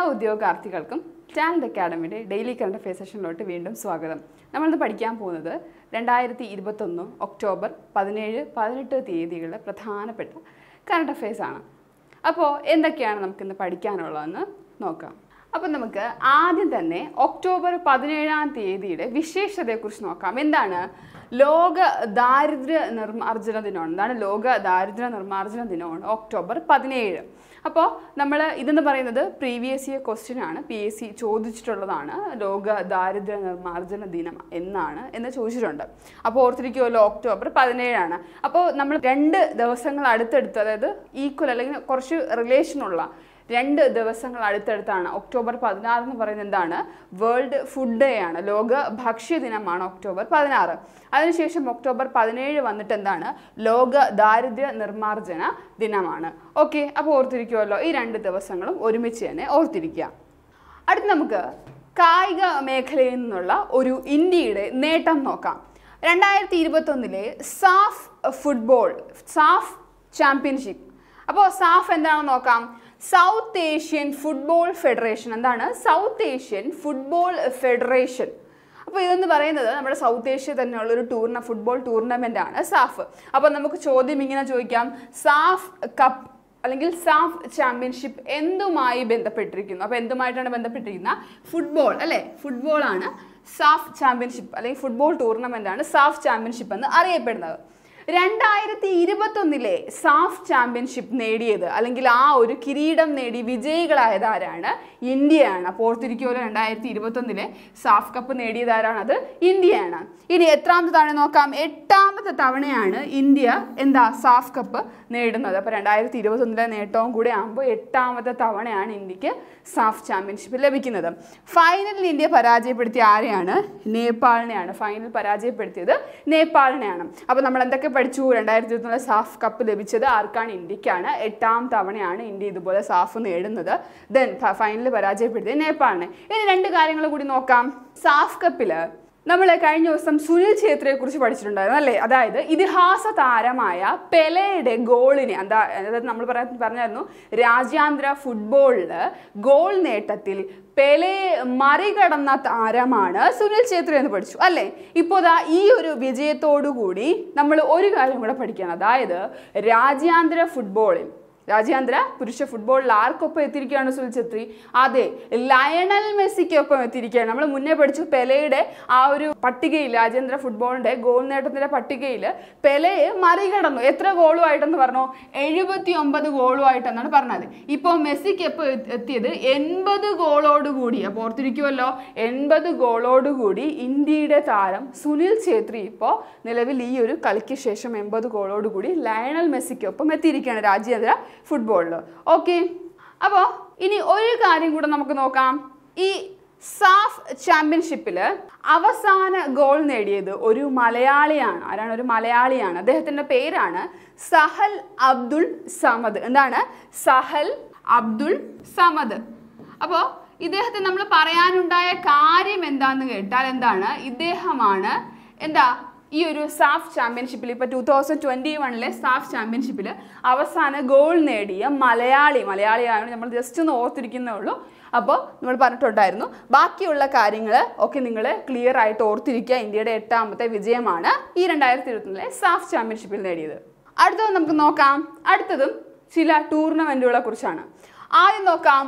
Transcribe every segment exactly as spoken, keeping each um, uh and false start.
ഉദ്യോഗാർത്ഥികൾക്കും talent അക്കാഡമിയുടെ daily current affair സെഷനിലോട്ട് വീണ്ടും സ്വാഗതം. നമ്മളിന്ന് പഠിക്കാൻ പോകുന്നത് രണ്ടായിരത്തി ഇരുപത്തൊന്ന് ഒക്ടോബർ പതിനേഴ് പതിനെട്ട് തീയതികളിലെ പ്രധാനപ്പെട്ട കറണ്ട് അഫെയർസ് ആണ്. അപ്പോൾ എന്തൊക്കെയാണ് നമുക്കിന്ന് പഠിക്കാനുള്ളതെന്ന് നോക്കാം. അപ്പം നമുക്ക് ആദ്യം തന്നെ ഒക്ടോബർ പതിനേഴാം തീയതിയുടെ വിശേഷതയെക്കുറിച്ച് നോക്കാം. എന്താണ് ലോക ദാരിദ്ര്യ നിർമ്മാർജ്ജന ദിനമാണ്. എന്താണ് ലോക ദാരിദ്ര്യ നിർമ്മാർജ്ജന ദിനമാണ് ഒക്ടോബർ പതിനേഴ്. അപ്പോൾ നമ്മൾ ഇതെന്ന് പറയുന്നത് പ്രീവിയസ് ഇയർ ക്വസ്റ്റ്യൻ ആണ്, പി എസ് സി ചോദിച്ചിട്ടുള്ളതാണ്. ലോക ദാരിദ്ര്യ നിർമ്മാർജ്ജന ദിനം എന്നാണ് എന്ന് ചോദിച്ചിട്ടുണ്ട്. അപ്പോൾ ഓർത്തിരിക്കുമല്ലോ, ഒക്ടോബർ പതിനേഴാണ്. അപ്പോൾ നമ്മൾ രണ്ട് ദിവസങ്ങൾ അടുത്തടുത്ത്, അതായത് ഈക്വൽ അല്ലെങ്കിൽ കുറച്ച് റിലേഷനുള്ള രണ്ട് ദിവസങ്ങൾ അടുത്തടുത്താണ്. ഒക്ടോബർ പതിനാറ് എന്ന് പറയുന്നത് എന്താണ്? വേൾഡ് ഫുഡ് ഡേ ആണ്, ലോക ഭക്ഷ്യ ദിനമാണ് ഒക്ടോബർ പതിനാറ്. അതിനുശേഷം ഒക്ടോബർ പതിനേഴ് വന്നിട്ട് എന്താണ്? ലോക ദാരിദ്ര്യ നിർമ്മാർജ്ജന ദിനമാണ്. ഓക്കെ, അപ്പോൾ ഓർത്തിരിക്കുമല്ലോ, ഈ രണ്ട് ദിവസങ്ങളും ഒരുമിച്ച് തന്നെ ഓർത്തിരിക്കുക. അടുത്ത് നമുക്ക് കായിക മേഖലയിൽ നിന്നുള്ള ഒരു ഇന്ത്യയുടെ നേട്ടം നോക്കാം. രണ്ടായിരത്തി ഇരുപത്തൊന്നിലെ സാഫ് ഫുട്ബോൾ സാഫ് ചാമ്പ്യൻഷിപ്പ്. അപ്പോൾ സാഫ് എന്താണെന്ന് നോക്കാം. South Asian football federation. എന്താണ് സൗത്ത് ഏഷ്യൻ ഫുട്ബോൾ ഫെഡറേഷൻ? അപ്പോൾ ഇതെന്ന് പറയുന്നത് നമ്മുടെ സൗത്ത് ഏഷ്യ തന്നെയുള്ള ഒരു ടൂർണ ഫുട്ബോൾ ടൂർണമെൻ്റ് ആണ് സാഫ്. അപ്പോൾ നമുക്ക് ചോദ്യം ഇങ്ങനെ ചോദിക്കാം, സാഫ് കപ്പ് അല്ലെങ്കിൽ സാഫ് ചാമ്പ്യൻഷിപ്പ് എന്തുമായി ബന്ധപ്പെട്ടിരിക്കുന്നു? അപ്പോൾ എന്തുമായിട്ടാണ് ബന്ധപ്പെട്ടിരിക്കുന്നത്? ഫുട്ബോൾ അല്ലേ, ഫുട്ബോളാണ് സാഫ് ചാമ്പ്യൻഷിപ്പ് അല്ലെങ്കിൽ ഫുട്ബോൾ ടൂർണമെൻ്റ് ആണ് സാഫ് ചാമ്പ്യൻഷിപ്പ് എന്ന് അറിയപ്പെടുന്നത്. രണ്ടായിരത്തി ഇരുപത്തൊന്നിലെ സാഫ് ചാമ്പ്യൻഷിപ്പ് നേടിയത് അല്ലെങ്കിൽ ആ ഒരു കിരീടം നേടി വിജയികളായത് ആരാണ്? ഇന്ത്യയാണ്. അപ്പോൾ ഓർത്തിരിക്കുമല്ലോ, രണ്ടായിരത്തി ഇരുപത്തൊന്നിലെ സാഫ് കപ്പ് നേടിയത് ആരാണ്? അത് ഇന്ത്യയാണ്. ഇനി എത്രാമത്തെ തവണ നോക്കാം. എട്ടാമത്തെ തവണയാണ് ഇന്ത്യ എന്താ സാഫ് കപ്പ് നേടുന്നത്. അപ്പോൾ രണ്ടായിരത്തി ഇരുപത്തൊന്നിലെ നേട്ടവും കൂടെ ആകുമ്പോൾ എട്ടാമത്തെ തവണയാണ് ഇന്ത്യക്ക് സാഫ് ചാമ്പ്യൻഷിപ്പ് ലഭിക്കുന്നത്. ഫൈനലിൽ ഇന്ത്യ പരാജയപ്പെടുത്തിയ ആരെയാണ്? നേപ്പാളിനെയാണ്. ഫൈനൽ പരാജയപ്പെടുത്തിയത് നേപ്പാളിനെയാണ്. അപ്പോൾ നമ്മൾ എന്തൊക്കെ പഠിച്ചു? രണ്ടായിരത്തി ഇരുപത്തൊന്നിലെ സാഫ് കപ്പ് ലഭിച്ചത് ആർക്കാണ്? ഇന്ത്യക്കാണ്. എട്ടാം തവണയാണ് ഇന്ത്യ ഇതുപോലെ സാഫ് നേടുന്നത്. ദെൻ ഫൈനലിൽ പരാജയപ്പെടുത്തിയത് നേപ്പാളിനെ. ഇനി രണ്ട് കാര്യങ്ങൾ കൂടി നോക്കാം. സാഫ് കപ്പില് നമ്മൾ കഴിഞ്ഞ ദിവസം സുനിൽ ഛേത്രിയെ കുറിച്ച് പഠിച്ചിട്ടുണ്ടായിരുന്നു അല്ലേ? അതായത് ഇതിഹാസ താരമായ പെലെയുടെ ഗോളിന് എന്താ, അതായത് നമ്മൾ പറയാൻ പറഞ്ഞായിരുന്നു രാജ്യാന്തര ഫുട്ബോളില് ഗോൾ നേട്ടത്തിൽ പെലെ മറികടന്ന താരമാണ് സുനിൽ ഛേത്രി എന്ന് പഠിച്ചു അല്ലേ? ഇപ്പോൾ ദാ ഈ ഒരു വിജയത്തോടു കൂടി നമ്മൾ ഒരു കാര്യം കൂടെ പഠിക്കണം. അതായത് രാജ്യാന്തര ഫുട്ബോളിൽ രാജ്യാന്തര പുരുഷ ഫുട്ബോളിൽ ആർക്കൊപ്പം എത്തിയിരിക്കുകയാണ് സുനിൽ ഛേത്രി? അതെ, ലയണൽ മെസ്സിക്കൊപ്പം എത്തിയിരിക്കുകയാണ്. നമ്മൾ മുന്നേ പഠിച്ചു പെലെയുടെ ആ ഒരു പട്ടികയിൽ, രാജ്യാന്തര ഫുട്ബോളിന്റെ ഗോൾ നേട്ടത്തിന്റെ പട്ടികയിൽ പെലെയെ മറികടന്നു. എത്ര ഗോളുമായിട്ടെന്ന് പറഞ്ഞു? എഴുപത്തി ഒമ്പത് ഗോളുമായിട്ടെന്നാണ് പറഞ്ഞത്. ഇപ്പോൾ മെസ്സിക്ക് എപ്പോൾ എത്തിയത്? എൺപത് ഗോളോടുകൂടി. അപ്പോൾ ഓർത്തിരിക്കുമല്ലോ, എൺപത് ഗോളോടുകൂടി ഇന്ത്യയുടെ താരം സുനിൽ ഛേത്രി ഇപ്പോൾ നിലവിൽ ഈ ഒരു കളിക്ക് ശേഷം എൺപത് ഗോളോടുകൂടി ലയണൽ മെസ്സിക്കൊപ്പം എത്തിയിരിക്കുകയാണ് രാജ്യാന്തര ഫുട്ബോളിൽ. ഓക്കെ, അപ്പോൾ ഇനി ഒരു കാര്യം കൂടെ നമുക്ക് നോക്കാം. ഈ സാഫ് ചാമ്പ്യൻഷിപ്പിൽ അവസാന ഗോൾ നേടിയത് ഒരു മലയാളിയാണ്. ആരാണ്? ഒരു മലയാളിയാണ്. അദ്ദേഹത്തിന്റെ പേരാണ് സഹൽ അബ്ദുൾ സമദ്. എന്താണ്? സഹൽ അബ്ദുൾ സമദ്. അപ്പോൾ ഇദ്ദേഹത്തെ നമ്മൾ പറയാനുണ്ടായ കാര്യം എന്താന്ന് കേട്ടാൽ എന്താണ്? ഇദ്ദേഹമാണ് എന്താ ഈ ഒരു സാഫ് ചാമ്പ്യൻഷിപ്പിൽ, ഇപ്പോൾ ടൂ തൗസൻഡ് ട്വൻറ്റി വണ്ണിലെ സാഫ് ചാമ്പ്യൻഷിപ്പിൽ അവസാന ഗോൾ നേടിയ മലയാളി. മലയാളിയാണ്, നമ്മൾ ജസ്റ്റ് ഒന്ന് ഓർത്തിരിക്കുന്നേ ഉള്ളൂ. അപ്പോൾ നമ്മൾ പറഞ്ഞിട്ടുണ്ടായിരുന്നു. ബാക്കിയുള്ള കാര്യങ്ങൾ ഒക്കെ നിങ്ങൾ ക്ലിയർ ആയിട്ട് ഓർത്തിരിക്കുക. ഇന്ത്യയുടെ എട്ടാമത്തെ വിജയമാണ് ഈ രണ്ടായിരത്തി ഇരുപത്തൊന്നിലെ സാഫ് ചാമ്പ്യൻഷിപ്പിൽ നേടിയത്. അടുത്തത് നമുക്ക് നോക്കാം. അടുത്തതും ചില ടൂർണമെൻറ്റുകളെ കുറിച്ചാണ്. ആദ്യം നോക്കാം.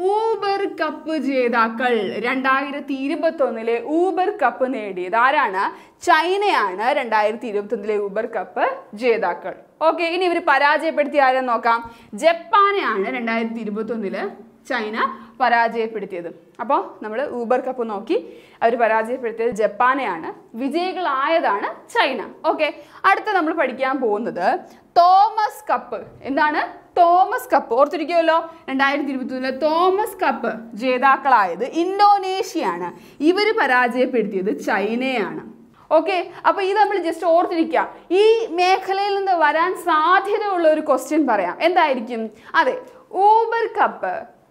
ഊബർ കപ്പ് ജേതാക്കൾ. രണ്ടായിരത്തി ഇരുപത്തി ഒന്നിലെ ഊബർ കപ്പ് നേടിയത് ആരാണ്? ചൈനയാണ് രണ്ടായിരത്തി ഇരുപത്തി ഒന്നിലെ ഊബർ കപ്പ് ജേതാക്കൾ. ഓക്കെ, ഇനി ഇവർ പരാജയപ്പെടുത്തിയ ആരെന്ന് നോക്കാം. ജപ്പാനെയാണ് രണ്ടായിരത്തി ഇരുപത്തി ഒന്നില് ചൈന പരാജയപ്പെടുത്തിയത്. അപ്പോൾ നമ്മൾ ഊബർ കപ്പ് നോക്കി, അവർ പരാജയപ്പെടുത്തിയത് ജപ്പാനെയാണ്, വിജയികളായതാണ് ചൈന. ഓക്കെ, അടുത്ത നമ്മൾ പഠിക്കാൻ പോകുന്നത് തോമസ് കപ്പ്. എന്താണ്? Thomas Cup. ഓർത്തിരിക്കുമല്ലോ, രണ്ടായിരത്തി ഇരുപത്തി ഒന്നിലെ തോമസ് കപ്പ് ജേതാക്കളായത് ഇന്തോനേഷ്യയാണ്. ഇവർ പരാജയപ്പെടുത്തിയത് ചൈനയാണ്. ഓക്കെ, അപ്പോൾ ഇത് നമ്മൾ ജസ്റ്റ് ഓർത്തിരിക്കുക. ഈ മേഖലയിൽ നിന്ന് വരാൻ സാധ്യതയുള്ള ഒരു ക്വസ്റ്റ്യൻ പറയാം. എന്തായിരിക്കും? അതെ, ഊബർ കപ്പ്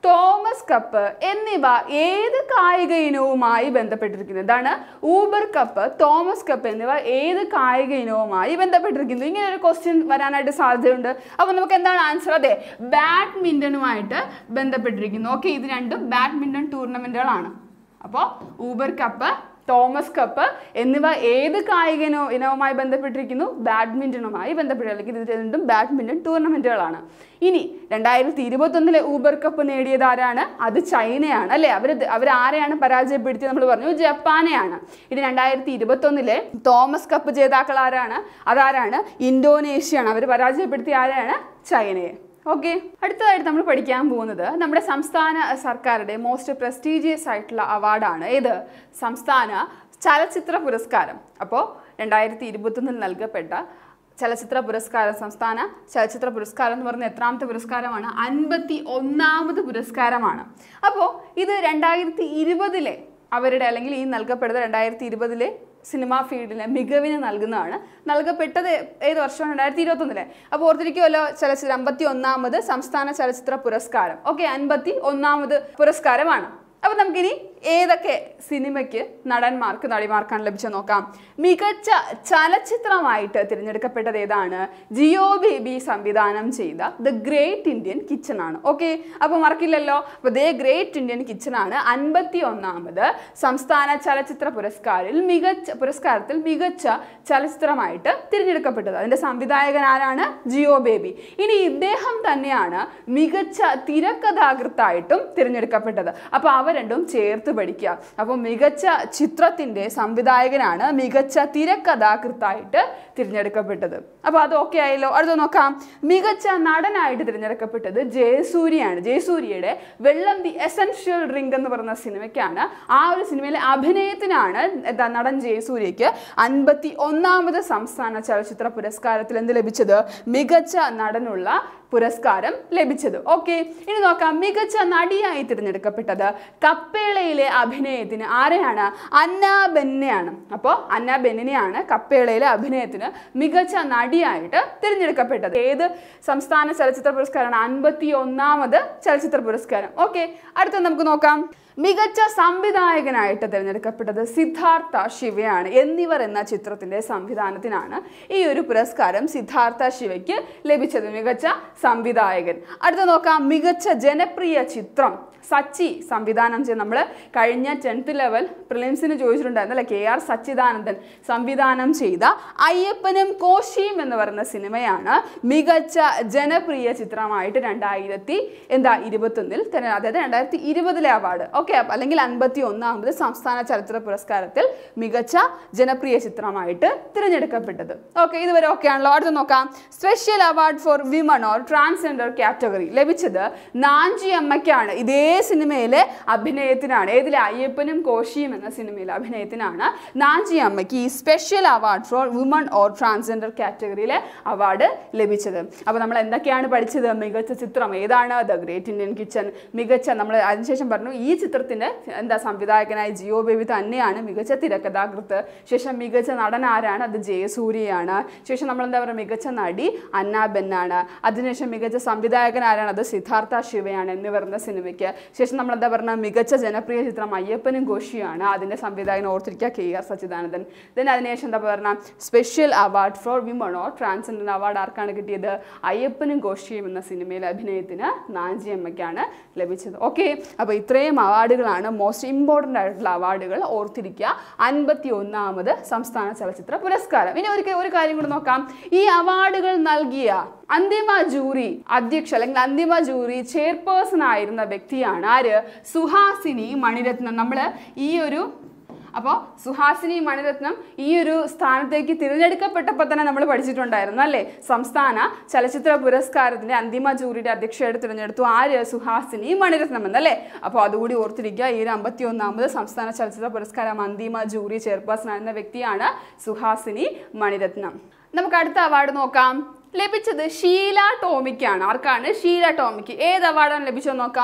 തോമസ് കപ്പ് എന്നിവ ഏത് കായിക ഇനവുമായി ബന്ധപ്പെട്ടിരിക്കുന്നു? ഇതാണ് ഊബർ കപ്പ്, തോമസ് കപ്പ് എന്നിവ ഏത് കായിക ഇനവുമായി ബന്ധപ്പെട്ടിരിക്കുന്നു? ഇങ്ങനെ ഒരു ക്വസ്റ്റ്യൻ വരാനായിട്ട് സാധ്യതയുണ്ട്. അപ്പോൾ നമുക്ക് എന്താണ് ആൻസർ? അതെ, ബാഡ്മിൻ്റനുമായിട്ട് ബന്ധപ്പെട്ടിരിക്കുന്നു. ഓക്കെ, ഇത് രണ്ടും ബാഡ്മിൻ്റൺ ടൂർണമെൻറ്റുകളാണ്. അപ്പോൾ ഊബർ കപ്പ്, തോമസ് കപ്പ് എന്നിവ ഏത് കായിക ഇനോ ഇനവുമായി ബന്ധപ്പെട്ടിരിക്കുന്നു? ബാഡ്മിൻ്റണുമായി ബന്ധപ്പെട്ട്, അല്ലെങ്കിൽ ഇത് രണ്ടും ബാഡ്മിൻ്റൺ ടൂർണമെൻറ്റുകളാണ്. ഇനി രണ്ടായിരത്തി ഇരുപത്തൊന്നിലെ ഊബർ കപ്പ് നേടിയത് ആരാണ്? അത് ചൈനയാണ് അല്ലേ. അവർ അവർ ആരെയാണ് പരാജയപ്പെടുത്തിയത്? നമ്മൾ പറഞ്ഞു ജപ്പാനെയാണ്. ഇനി രണ്ടായിരത്തി ഇരുപത്തൊന്നിലെ തോമസ് കപ്പ് ജേതാക്കൾ ആരാണ്? അതാരാണ്? ഇന്തോനേഷ്യയാണ്. അവർ പരാജയപ്പെടുത്തിയ ആരെയാണ്? ചൈനയെ. ഓക്കെ, അടുത്തതായിട്ട് നമ്മൾ പഠിക്കാൻ പോകുന്നത് നമ്മുടെ സംസ്ഥാന സർക്കാരുടെ മോസ്റ്റ് പ്രസ്റ്റീജിയസ് ആയിട്ടുള്ള അവാർഡാണ്. ഏത്? സംസ്ഥാന ചലച്ചിത്ര പുരസ്കാരം. അപ്പോൾ രണ്ടായിരത്തി ഇരുപത്തൊന്നിൽ നൽകപ്പെട്ട ചലച്ചിത്ര പുരസ്കാരം, സംസ്ഥാന ചലച്ചിത്ര പുരസ്കാരം എന്ന് പറയുന്ന എത്രാമത്തെ പുരസ്കാരമാണ്? അൻപത്തി ഒന്നാമത് പുരസ്കാരമാണ്. അപ്പോൾ ഇത് രണ്ടായിരത്തി ഇരുപതിലെ അവരുടെ, അല്ലെങ്കിൽ ഈ നൽകപ്പെടുന്നത് രണ്ടായിരത്തി ഇരുപതിലെ സിനിമാ ഫീൽഡിലെ മികവിന് നൽകുന്നതാണ്. നൽകപ്പെട്ടത് ഏത് വർഷമാണ്? രണ്ടായിരത്തി ഇരുപത്തൊന്നിലെ. അപ്പോൾ ഓർത്തിരിക്കുമല്ലോ, ചലച്ചിത്ര അമ്പത്തി ഒന്നാമത് സംസ്ഥാന ചലച്ചിത്ര പുരസ്കാരം. ഓക്കെ, അൻപത്തി ഒന്നാമത് പുരസ്കാരമാണ്. അപ്പോൾ നമുക്കിനി ഏതൊക്കെ സിനിമയ്ക്ക് നടന്മാർക്ക് നടിമാർക്കാണ് ലഭിച്ചത് നോക്കാം. മികച്ച ചലച്ചിത്രമായിട്ട് തിരഞ്ഞെടുക്കപ്പെട്ടത് ഏതാണ്? ജിയോ ബേബി സംവിധാനം ചെയ്ത ദ ഗ്രേറ്റ് ഇന്ത്യൻ കിച്ചൺ ആണ്. ഓക്കെ, അപ്പോൾ മറക്കില്ലല്ലോ. അപ്പോൾ ദ ഗ്രേറ്റ് ഇന്ത്യൻ കിച്ചൺ ആണ് അൻപത്തി ഒന്നാമത് സംസ്ഥാന ചലച്ചിത്ര പുരസ്കാരിൽ മികച്ച പുരസ്കാരത്തിൽ മികച്ച ചലച്ചിത്രമായിട്ട് തിരഞ്ഞെടുക്കപ്പെട്ടത്. അതിൻ്റെ സംവിധായകൻ ആരാണ്? ജിയോ ബേബി. ഇനി ഇദ്ദേഹം തന്നെയാണ് മികച്ച തിരക്കഥാകൃത്തായിട്ടും തിരഞ്ഞെടുക്കപ്പെട്ടത്. അപ്പോൾ അവ രണ്ടും ചേർത്ത് പഠിക്കുക. അപ്പോൾ മികച്ച ചിത്രത്തിന്റെ സംവിധായകനാണ് മികച്ച തിരക്കഥാകൃത്തായിട്ട് തിരഞ്ഞെടുക്കപ്പെട്ടത്. അപ്പോൾ അത് ഓക്കെ ആയല്ലോ. അടുത്ത നോക്കാം. മികച്ച നടനായിട്ട് തിരഞ്ഞെടുക്കപ്പെട്ടത് ജയസൂര്യയാണ്. ജയസൂര്യയുടെ വെള്ളം ദി എസൻഷ്യൽ ഡ്രിങ്ക് എന്ന് പറയുന്ന സിനിമയ്ക്കാണ്, ആ ഒരു സിനിമയിലെ അഭിനയത്തിനാണ് എന്താ നടൻ ജയസൂര്യയ്ക്ക് അൻപത്തി ഒന്നാമത് സംസ്ഥാന ചലച്ചിത്ര പുരസ്കാരത്തിൽ എന്ത് ലഭിച്ചത്? മികച്ച നടനുള്ള പുരസ്കാരം ലഭിച്ചത്. ഓക്കെ, ഇനി നോക്കാം. മികച്ച നടിയായി തിരഞ്ഞെടുക്കപ്പെട്ടത് കപ്പേളയിലെ അഭിനയത്തിന് ആരെയാണ്? അന്ന ബെന്നെയാണ്. അപ്പോൾ അന്ന ബെന്നിനെയാണ് കപ്പേളയിലെ അഭിനയത്തിന് മികച്ച നടിയായിട്ട് തിരഞ്ഞെടുക്കപ്പെട്ടത്. ഏത് സംസ്ഥാന ചലച്ചിത്ര പുരസ്കാരമാണ്? അൻപത്തി ഒന്നാമത് ചലച്ചിത്ര പുരസ്കാരം. ഓക്കെ, അടുത്ത നമുക്ക് നോക്കാം. മികച്ച സംവിധായകനായിട്ട് തിരഞ്ഞെടുക്കപ്പെട്ടത് സിദ്ധാർത്ഥ ശിവയാണ്. എന്നിവർ എന്ന ചിത്രത്തിന്റെ സംവിധാനത്തിനാണ് ഈ ഒരു പുരസ്കാരം സിദ്ധാർത്ഥ ശിവയ്ക്ക് ലഭിച്ചത്, മികച്ച സംവിധായകൻ. അടുത്ത നോക്കാം. മികച്ച ജനപ്രിയ ചിത്രം സച്ചി സംവിധാനം ചെയ്ത്, നമ്മൾ കഴിഞ്ഞ ടെൻത്ത് ലെവൽ പ്രിലിംസിന് ചോദിച്ചിട്ടുണ്ടായിരുന്നു അല്ലെ, കെ ആർ സച്ചിദാനന്ദൻ സംവിധാനം ചെയ്ത അയ്യപ്പനും കോശിയും എന്ന് പറയുന്ന സിനിമയാണ് മികച്ച ജനപ്രിയ ചിത്രമായിട്ട് രണ്ടായിരത്തി എന്താ ഇരുപത്തൊന്നിൽ തന്നെ, അതായത് രണ്ടായിരത്തി ഇരുപതിലെ അവാർഡ്. ഓക്കെ, അല്ലെങ്കിൽ അൻപത്തി ഒന്നാമത് സംസ്ഥാന ചലച്ചിത്ര പുരസ്കാരത്തിൽ മികച്ച ജനപ്രിയ ചിത്രമായിട്ട് തിരഞ്ഞെടുക്കപ്പെട്ടത്. ഓക്കെ, ഇതുവരെ ഓക്കെ ആണല്ലോ. അടുത്ത് നോക്കാം. Special award for women or transgender category ലഭിച്ചത് നാഞ്ചി അമ്മയ്ക്കാണ്. ഇതേ സിനിമയിലെ അഭിനയത്തിനാണ്, ഏതിലെ? അയ്യപ്പനും കോശിയും എന്ന സിനിമയിലെ അഭിനയത്തിനാണ് നാഞ്ചി അമ്മയ്ക്ക് ഈ special award for woman or transgender കാറ്റഗറിയിലെ അവാർഡ് ലഭിച്ചത്. അപ്പോൾ നമ്മൾ എന്തൊക്കെയാണ് പഠിച്ചത്? മികച്ച ചിത്രം ഏതാണ്? The Great Indian Kitchen. മികച്ച, നമ്മൾ അതിനുശേഷം പറഞ്ഞു ഈ ചിത്രത്തിന്റെ എന്താ സംവിധായകനായ ജിയോ ബേബി തന്നെയാണ് മികച്ച തിരക്കഥാകൃത്ത്. ശേഷം മികച്ച നടൻ ആരാണ്? അത് ജയസൂര്യയാണ്. ശേഷം നമ്മൾ എന്താ പറയുക? മികച്ച നടി അന്ന ബെന്നാണ്. അതിനുശേഷം മികച്ച സംവിധായകൻ ആരാണ്? അത് സിദ്ധാർത്ഥ ശിവയാണ് എന്ന് പറയുന്ന സിനിമയ്ക്ക്. ശേഷം നമ്മൾ എന്താ പറഞ്ഞ മികച്ച ജനപ്രിയ ചിത്രം അയ്യപ്പനും കോശിയാണ്. അതിന്റെ സംവിധായകൻ ഓർത്തിരിക്കുക കെ ആർ സച്ചിദാനന്ദൻ. ദെൻ അതിനുശേഷം എന്താ പറഞ്ഞ special award for women or transgender award ആർക്കാണ് കിട്ടിയത്? അയ്യപ്പനും കോശിയും എന്ന സിനിമയിലെ അഭിനയത്തിന് നാഞ്ചി അമ്മയ്ക്കാണ് ലഭിച്ചത്. ഓക്കെ, അപ്പോൾ ഇത്രയും അവാർഡുകളാണ് മോസ്റ്റ് ഇമ്പോർട്ടൻ്റ് ആയിട്ടുള്ള അവാർഡുകൾ. ഓർത്തിരിക്കുക അൻപത്തി ഒന്നാമത് സംസ്ഥാന ചലച്ചിത്ര പുരസ്കാരം. ഇനി ഒരു ഒരു കാര്യം കൂടെ നോക്കാം. ഈ അവാർഡുകൾ നൽകിയ അന്തിമ ജൂറി അധ്യക്ഷ അല്ലെങ്കിൽ അന്തിമ ജൂറി ചെയർപേഴ്സൺ ആയിരുന്ന വ്യക്തിയാണ് ആര്? സുഹാസിനി മണിരത്നം. നമ്മൾ ഈ ഒരു അപ്പോൾ സുഹാസിനി മണിരത്നം ഈ ഒരു സ്ഥാനത്തേക്ക് തിരഞ്ഞെടുക്കപ്പെട്ടപ്പോൾ തന്നെ നമ്മൾ പഠിച്ചിട്ടുണ്ടായിരുന്നു അല്ലേ? സംസ്ഥാന ചലച്ചിത്ര പുരസ്കാരത്തിന്റെ അന്തിമ ജൂറിയുടെ അധ്യക്ഷയായിട്ട് തിരഞ്ഞെടുത്തു ആര്? സുഹാസിനി മണിരത്നം എന്നല്ലേ. അപ്പോൾ അതുകൂടി ഓർത്തിരിക്കുക. ഈ ഒരു അമ്പത്തി ഒന്നാമത് സംസ്ഥാന ചലച്ചിത്ര പുരസ്കാരം അന്തിമ ജൂറി ചെയർപേഴ്സൺ ആയിരുന്ന വ്യക്തിയാണ് സുഹാസിനി മണിരത്നം. നമുക്ക് അടുത്ത അവാർഡ് നോക്കാം. ലഭിച്ചത് ഷീല ടോമിക്കാണ്. ആർക്കാണ്? ഷീല ടോമിക്ക്. ഏത് അവാർഡാണ് ലഭിച്ചത് നോക്കാം.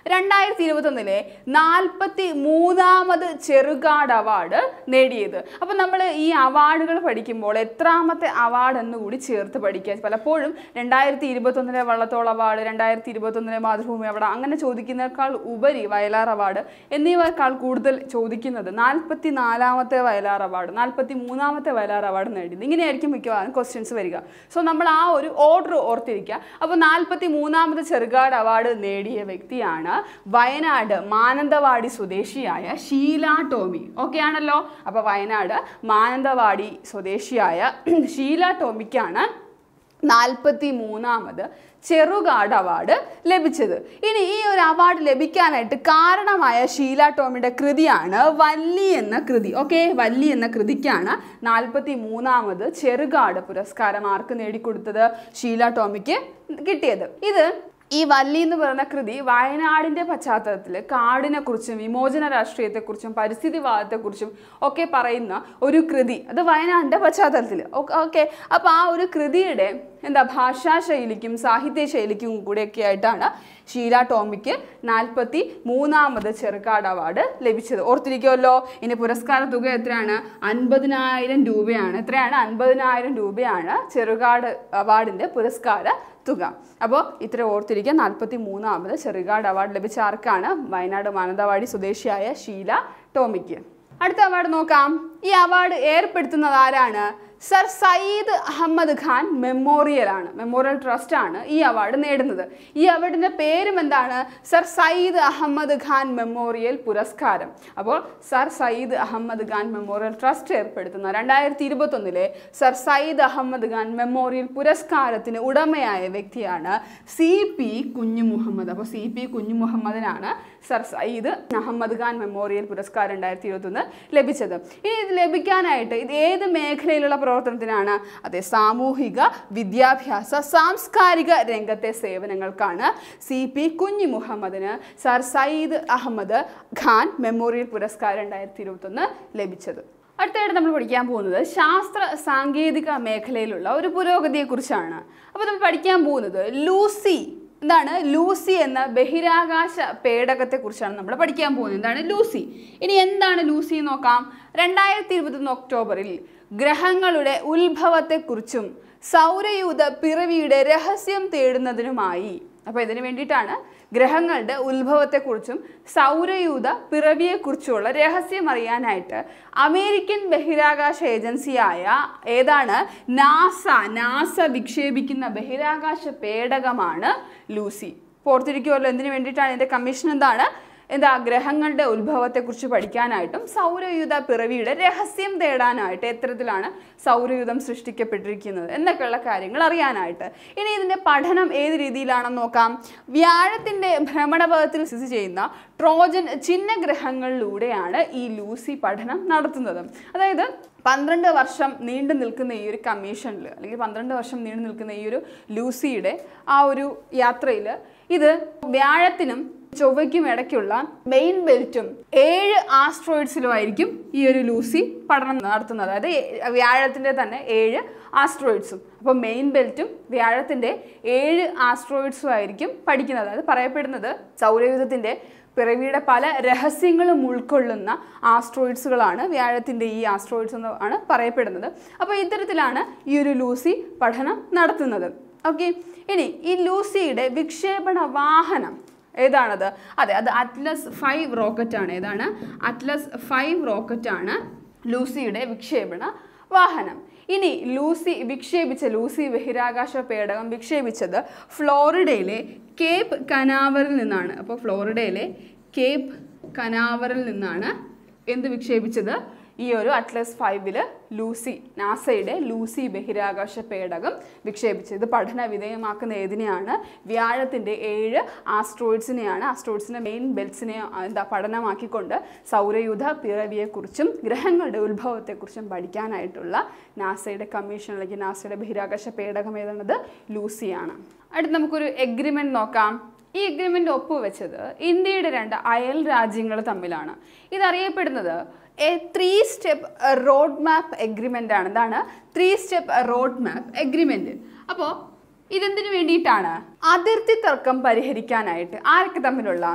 രണ്ടായിരത്തി ഇരുപത്തൊന്നിലെ നാൽപ്പത്തി മൂന്നാമത് ചെറുകാട് അവാർഡ് നേടിയത്. അപ്പം നമ്മൾ ഈ അവാർഡുകൾ പഠിക്കുമ്പോൾ എത്രാമത്തെ അവാർഡ് എന്ന് കൂടി ചേർത്ത് പഠിക്കുക. പലപ്പോഴും രണ്ടായിരത്തി ഇരുപത്തൊന്നിലെ വള്ളത്തോൾ അവാർഡ്, രണ്ടായിരത്തി ഇരുപത്തൊന്നിലെ മാതൃഭൂമി അവാർഡ് അങ്ങനെ ചോദിക്കുന്നതിനേക്കാൾ ഉപരി വയലാർ അവാർഡ് എന്നിവയേക്കാൾ കൂടുതൽ ചോദിക്കുന്നത് നാൽപ്പത്തി നാലാമത്തെ വയലാർ അവാർഡ്, നാൽപ്പത്തി മൂന്നാമത്തെ വയലാർ അവാർഡ് നേടിയത്. ഇങ്ങനെയായിരിക്കും മിക്കവാറും ക്വസ്റ്റ്യൻസ് വരിക. സോ നമ്മൾ ആ ഒരു ഓർഡർ ഓർത്തിരിക്കുക. അപ്പോൾ നാൽപ്പത്തി മൂന്നാമത് ചെറുകാട് അവാർഡ് നേടിയ വ്യക്തിയാണ് വയനാട് മാനന്തവാടി സ്വദേശിയായ ഷീല ടോമി. ഓക്കെ ആണല്ലോ. അപ്പോൾ വയനാട് മാനന്തവാടി സ്വദേശിയായ ഷീല ടോമിക്കാണ് നാൽപ്പത്തി മൂന്നാമത് ചെറുകാട് അവാർഡ് ലഭിച്ചത്. ഇനി ഈ ഒരു അവാർഡ് ലഭിക്കാനായിട്ട് കാരണമായ ഷീല ടോമിയുടെ കൃതിയാണ് വല്ലി എന്ന കൃതി. ഓക്കെ, വല്ലി എന്ന കൃതിക്കാണ് നാൽപ്പത്തി മൂന്നാമത് ചെറുകാട് പുരസ്കാരം ആർക്ക് നേടിക്കൊടുത്തത്? ഷീല ടോമിക്ക് കിട്ടിയത്. ഇത് ഈ വല്ലി എന്ന് പറയുന്ന കൃതി വയനാടിൻ്റെ പശ്ചാത്തലത്തിൽ കാടിനെ കുറിച്ചും വിമോചന രാഷ്ട്രീയത്തെക്കുറിച്ചും പരിസ്ഥിതിവാദത്തെക്കുറിച്ചും ഒക്കെ പറയുന്ന ഒരു കൃതി. അത് വയനാടിൻ്റെ പശ്ചാത്തലത്തിൽ. ഓക്കെ, അപ്പോൾ ആ ഒരു കൃതിയുടെ എന്താ ഭാഷാശൈലിക്കും സാഹിത്യ ശൈലിക്കും കൂടെയൊക്കെ ആയിട്ടാണ് ഷീല ടോമിക്ക് നാൽപ്പത്തി മൂന്നാമത് ചെറുകാട് അവാർഡ് ലഭിച്ചത്. ഓർത്തിരിക്കുമല്ലോ. ഇനി പുരസ്കാര തുക എത്രയാണ്? അൻപതിനായിരം രൂപയാണ്. എത്രയാണ്? അൻപതിനായിരം രൂപയാണ് ചെറുകാട് അവാർഡിൻ്റെ പുരസ്കാര തുക. അപ്പോൾ ഇത്ര ഓർത്തിരിക്കുക. നാൽപ്പത്തി മൂന്നാമത് ചെറുകാട് അവാർഡ് ലഭിച്ച ആർക്കാണ്? വയനാട് മാനന്തവാടി സ്വദേശിയായ ഷീല ടോമിക്ക്. അടുത്ത അവാർഡ് നോക്കാം. ഈ അവാർഡ് ഏർപ്പെടുത്തുന്നത് ആരാണ്? സർ സയ്യിദ് അഹമ്മദ് ഖാൻ മെമ്മോറിയൽ ആണ്, മെമ്മോറിയൽ ട്രസ്റ്റ് ആണ് ഈ അവാർഡ് നേടുന്നത്. ഈ അവാർഡിൻ്റെ പേരും എന്താണ്? സർ സയ്യിദ് അഹമ്മദ് ഖാൻ മെമ്മോറിയൽ പുരസ്കാരം. അപ്പോൾ sir Syed Ahmed Khan memorial trust ഏർപ്പെടുത്തുന്ന രണ്ടായിരത്തി ഇരുപത്തൊന്നിലെ സർ സയ്യിദ് അഹമ്മദ് ഖാൻ മെമ്മോറിയൽ പുരസ്കാരത്തിന് ഉടമയായ വ്യക്തിയാണ് സി പി കുഞ്ഞു മുഹമ്മദ്. അപ്പോൾ സി പി കുഞ്ഞു മുഹമ്മദിനാണ് സർ സയ്യിദ് അഹമ്മദ് ഖാൻ മെമ്മോറിയൽ പുരസ്കാരം രണ്ടായിരത്തി ഇരുപത്തൊന്ന് ലഭിച്ചത്. ഇനി ഇത് ലഭിക്കാനായിട്ട് ഇത് ഏത് മേഖലയിലുള്ള പ്രവർത്തനത്തിനാണ്? അതെ, സാമൂഹിക വിദ്യാഭ്യാസ സാംസ്കാരിക രംഗത്തെ സേവനങ്ങൾക്കാണ് സി പി കുഞ്ഞു മുഹമ്മദിന് സർ സയ്യിദ് അഹമ്മദ് ഖാൻ മെമ്മോറിയൽ പുരസ്കാരം രണ്ടായിരത്തി ഇരുപത്തൊന്ന് ലഭിച്ചത്. അടുത്തതായിട്ട് നമ്മൾ പഠിക്കാൻ പോകുന്നത് ശാസ്ത്ര സാങ്കേതിക മേഖലയിലുള്ള ഒരു പുരോഗതിയെക്കുറിച്ചാണ്. അപ്പോൾ നമ്മൾ പഠിക്കാൻ പോകുന്നത് ലൂസി എന്താണ്? ലൂസി എന്ന ബഹിരാകാശ പേടകത്തെക്കുറിച്ചാണ് നമ്മൾ പഠിക്കാൻ പോകുന്നത്. എന്താണ് ലൂസി? ഇനി എന്താണ് ലൂസി നോക്കാം. രണ്ടായിരത്തി ഇരുപത്തൊന്ന് ഒക്ടോബറിൽ ഗ്രഹങ്ങളുടെ ഉത്ഭവത്തെക്കുറിച്ചും സൗരയൂഥ പിറവിയുടെ രഹസ്യം തേടുന്നതിനുമായി, അപ്പോൾ ഇതിനു വേണ്ടിയിട്ടാണ് ഗ്രഹങ്ങളുടെ ഉത്ഭവത്തെക്കുറിച്ചും സൗരയൂഥ പിറവിയെക്കുറിച്ചുള്ള രഹസ്യം അറിയാനായിട്ട് അമേരിക്കൻ ബഹിരാകാശ ഏജൻസിയായ ഏതാണ്? നാസ നാസ വിക്ഷേപിക്കുന്ന ബഹിരാകാശ പേടകമാണ് ലൂസി. ഓർത്തിരിക്കുമല്ലോ എന്തിനു വേണ്ടിയിട്ടാണ് ഇതിൻ്റെ കമ്മീഷൻ? എന്താണ്? എന്താ ഗ്രഹങ്ങളുടെ ഉത്ഭവത്തെക്കുറിച്ച് പഠിക്കാനായിട്ടും സൗരയൂഥ പിറവിയുടെ രഹസ്യം തേടാനായിട്ട് എത്തരത്തിലാണ് സൗരയൂഥം സൃഷ്ടിക്കപ്പെട്ടിരിക്കുന്നത് എന്നൊക്കെയുള്ള കാര്യങ്ങൾ അറിയാനായിട്ട്. ഇനി ഇതിൻ്റെ പഠനം ഏത് രീതിയിലാണെന്ന് നോക്കാം. വ്യാഴത്തിൻ്റെ ഭ്രമണപഥത്തിൽ സ്ഥിതി ചെയ്യുന്ന ട്രോജൻ ചിഹ്നഗ്രഹങ്ങളിലൂടെയാണ് ഈ ലൂസി പഠനം നടത്തുന്നത്. അതായത് പന്ത്രണ്ട് വർഷം നീണ്ടു നിൽക്കുന്ന ഈ ഒരു കമ്മീഷനിൽ അല്ലെങ്കിൽ പന്ത്രണ്ട് വർഷം നീണ്ടു നിൽക്കുന്ന ഈ ഒരു ലൂസിയുടെ ആ ഒരു യാത്രയിൽ ഇത് വ്യാഴത്തിനും ചൊവ്വയ്ക്കും ഇടയ്ക്കുള്ള മെയിൻ ബെൽറ്റും ഏഴ് ആസ്ട്രോയിഡ്സിലും ആയിരിക്കും ഈ ഒരു ലൂസി പഠനം നടത്തുന്നത്. അതായത് വ്യാഴത്തിൻ്റെ തന്നെ ഏഴ് ആസ്ട്രോയിഡ്സും. അപ്പോൾ മെയിൻ ബെൽറ്റും വ്യാഴത്തിൻ്റെ ഏഴ് ആസ്ട്രോയിഡ്സും ആയിരിക്കും പഠിക്കുന്നത്. അത് പറയപ്പെടുന്നത് സൗരയൂഥത്തിൻ്റെ പിറവിയുടെ പല രഹസ്യങ്ങളും ഉൾക്കൊള്ളുന്ന ആസ്ട്രോയിഡ്സുകളാണ് വ്യാഴത്തിൻ്റെ ഈ ആസ്ട്രോയിഡ്സ് എന്ന് ആണ് പറയപ്പെടുന്നത്. അപ്പോൾ ഇത്തരത്തിലാണ് ഈ ഒരു ലൂസി പഠനം നടത്തുന്നത്. ഓക്കെ, ഇനി ഈ ലൂസിയുടെ വിക്ഷേപണ വാഹനം ഏതാണത്? അതെ, അത് അറ്റ്ലസ് ഫൈവ് റോക്കറ്റാണ്. ഏതാണ്? അറ്റ്ലസ് ഫൈവ് റോക്കറ്റാണ് ലൂസിയുടെ വിക്ഷേപണ വാഹനം. ഇനി ലൂസി വിക്ഷേപിച്ച ലൂസി ബഹിരാകാശ പേടകം വിക്ഷേപിച്ചത് ഫ്ലോറിഡയിലെ കേപ്പ് കനാവറിൽ നിന്നാണ്. അപ്പോൾ ഫ്ലോറിഡയിലെ കേപ്പ് കനാവറിൽ നിന്നാണ് എന്ത് വിക്ഷേപിച്ചത്? ഈ ഒരു അറ്റ്ലസ് ഫൈവില് ലൂസി നാസയുടെ ലൂസി ബഹിരാകാശ പേടകം വിക്ഷേപിച്ചത്. ഇത് പഠന വിധേയമാക്കുന്ന ഏതിനെയാണ്? വ്യാഴത്തിൻ്റെ ഏഴ് ആസ്ട്രോയിഡ്സിനെയാണ്. ആസ്ട്രോയിഡ്സിൻ്റെ മെയിൻ ബെൽറ്റ്സിനെ എന്താ പഠനമാക്കിക്കൊണ്ട് സൗരയൂഥ പിറവിയെക്കുറിച്ചും ഗ്രഹങ്ങളുടെ ഉത്ഭവത്തെക്കുറിച്ചും പഠിക്കാനായിട്ടുള്ള നാസയുടെ കമ്മീഷൻ അല്ലെങ്കിൽ നാസയുടെ ബഹിരാകാശ പേടകം ഏതാണത്? ലൂസിയാണ്. അടുത്ത് നമുക്കൊരു എഗ്രിമെൻറ്റ് നോക്കാം. ഈ എഗ്രിമെൻ്റ് ഒപ്പുവെച്ചത് ഇന്ത്യയുടെ രണ്ട് അയൽ രാജ്യങ്ങൾ തമ്മിലാണ്. ഇതറിയപ്പെടുന്നത് a three step road map agreement ആണ്. എന്താണ്? Three step road map agreement. അപ്പോൾ ഇതെന്തിനു വേണ്ടിയിട്ടാണ്? അതിർത്തി തർക്കം പരിഹരിക്കാനായിട്ട്. ആരൊക്കെ തമ്മിലുള്ള?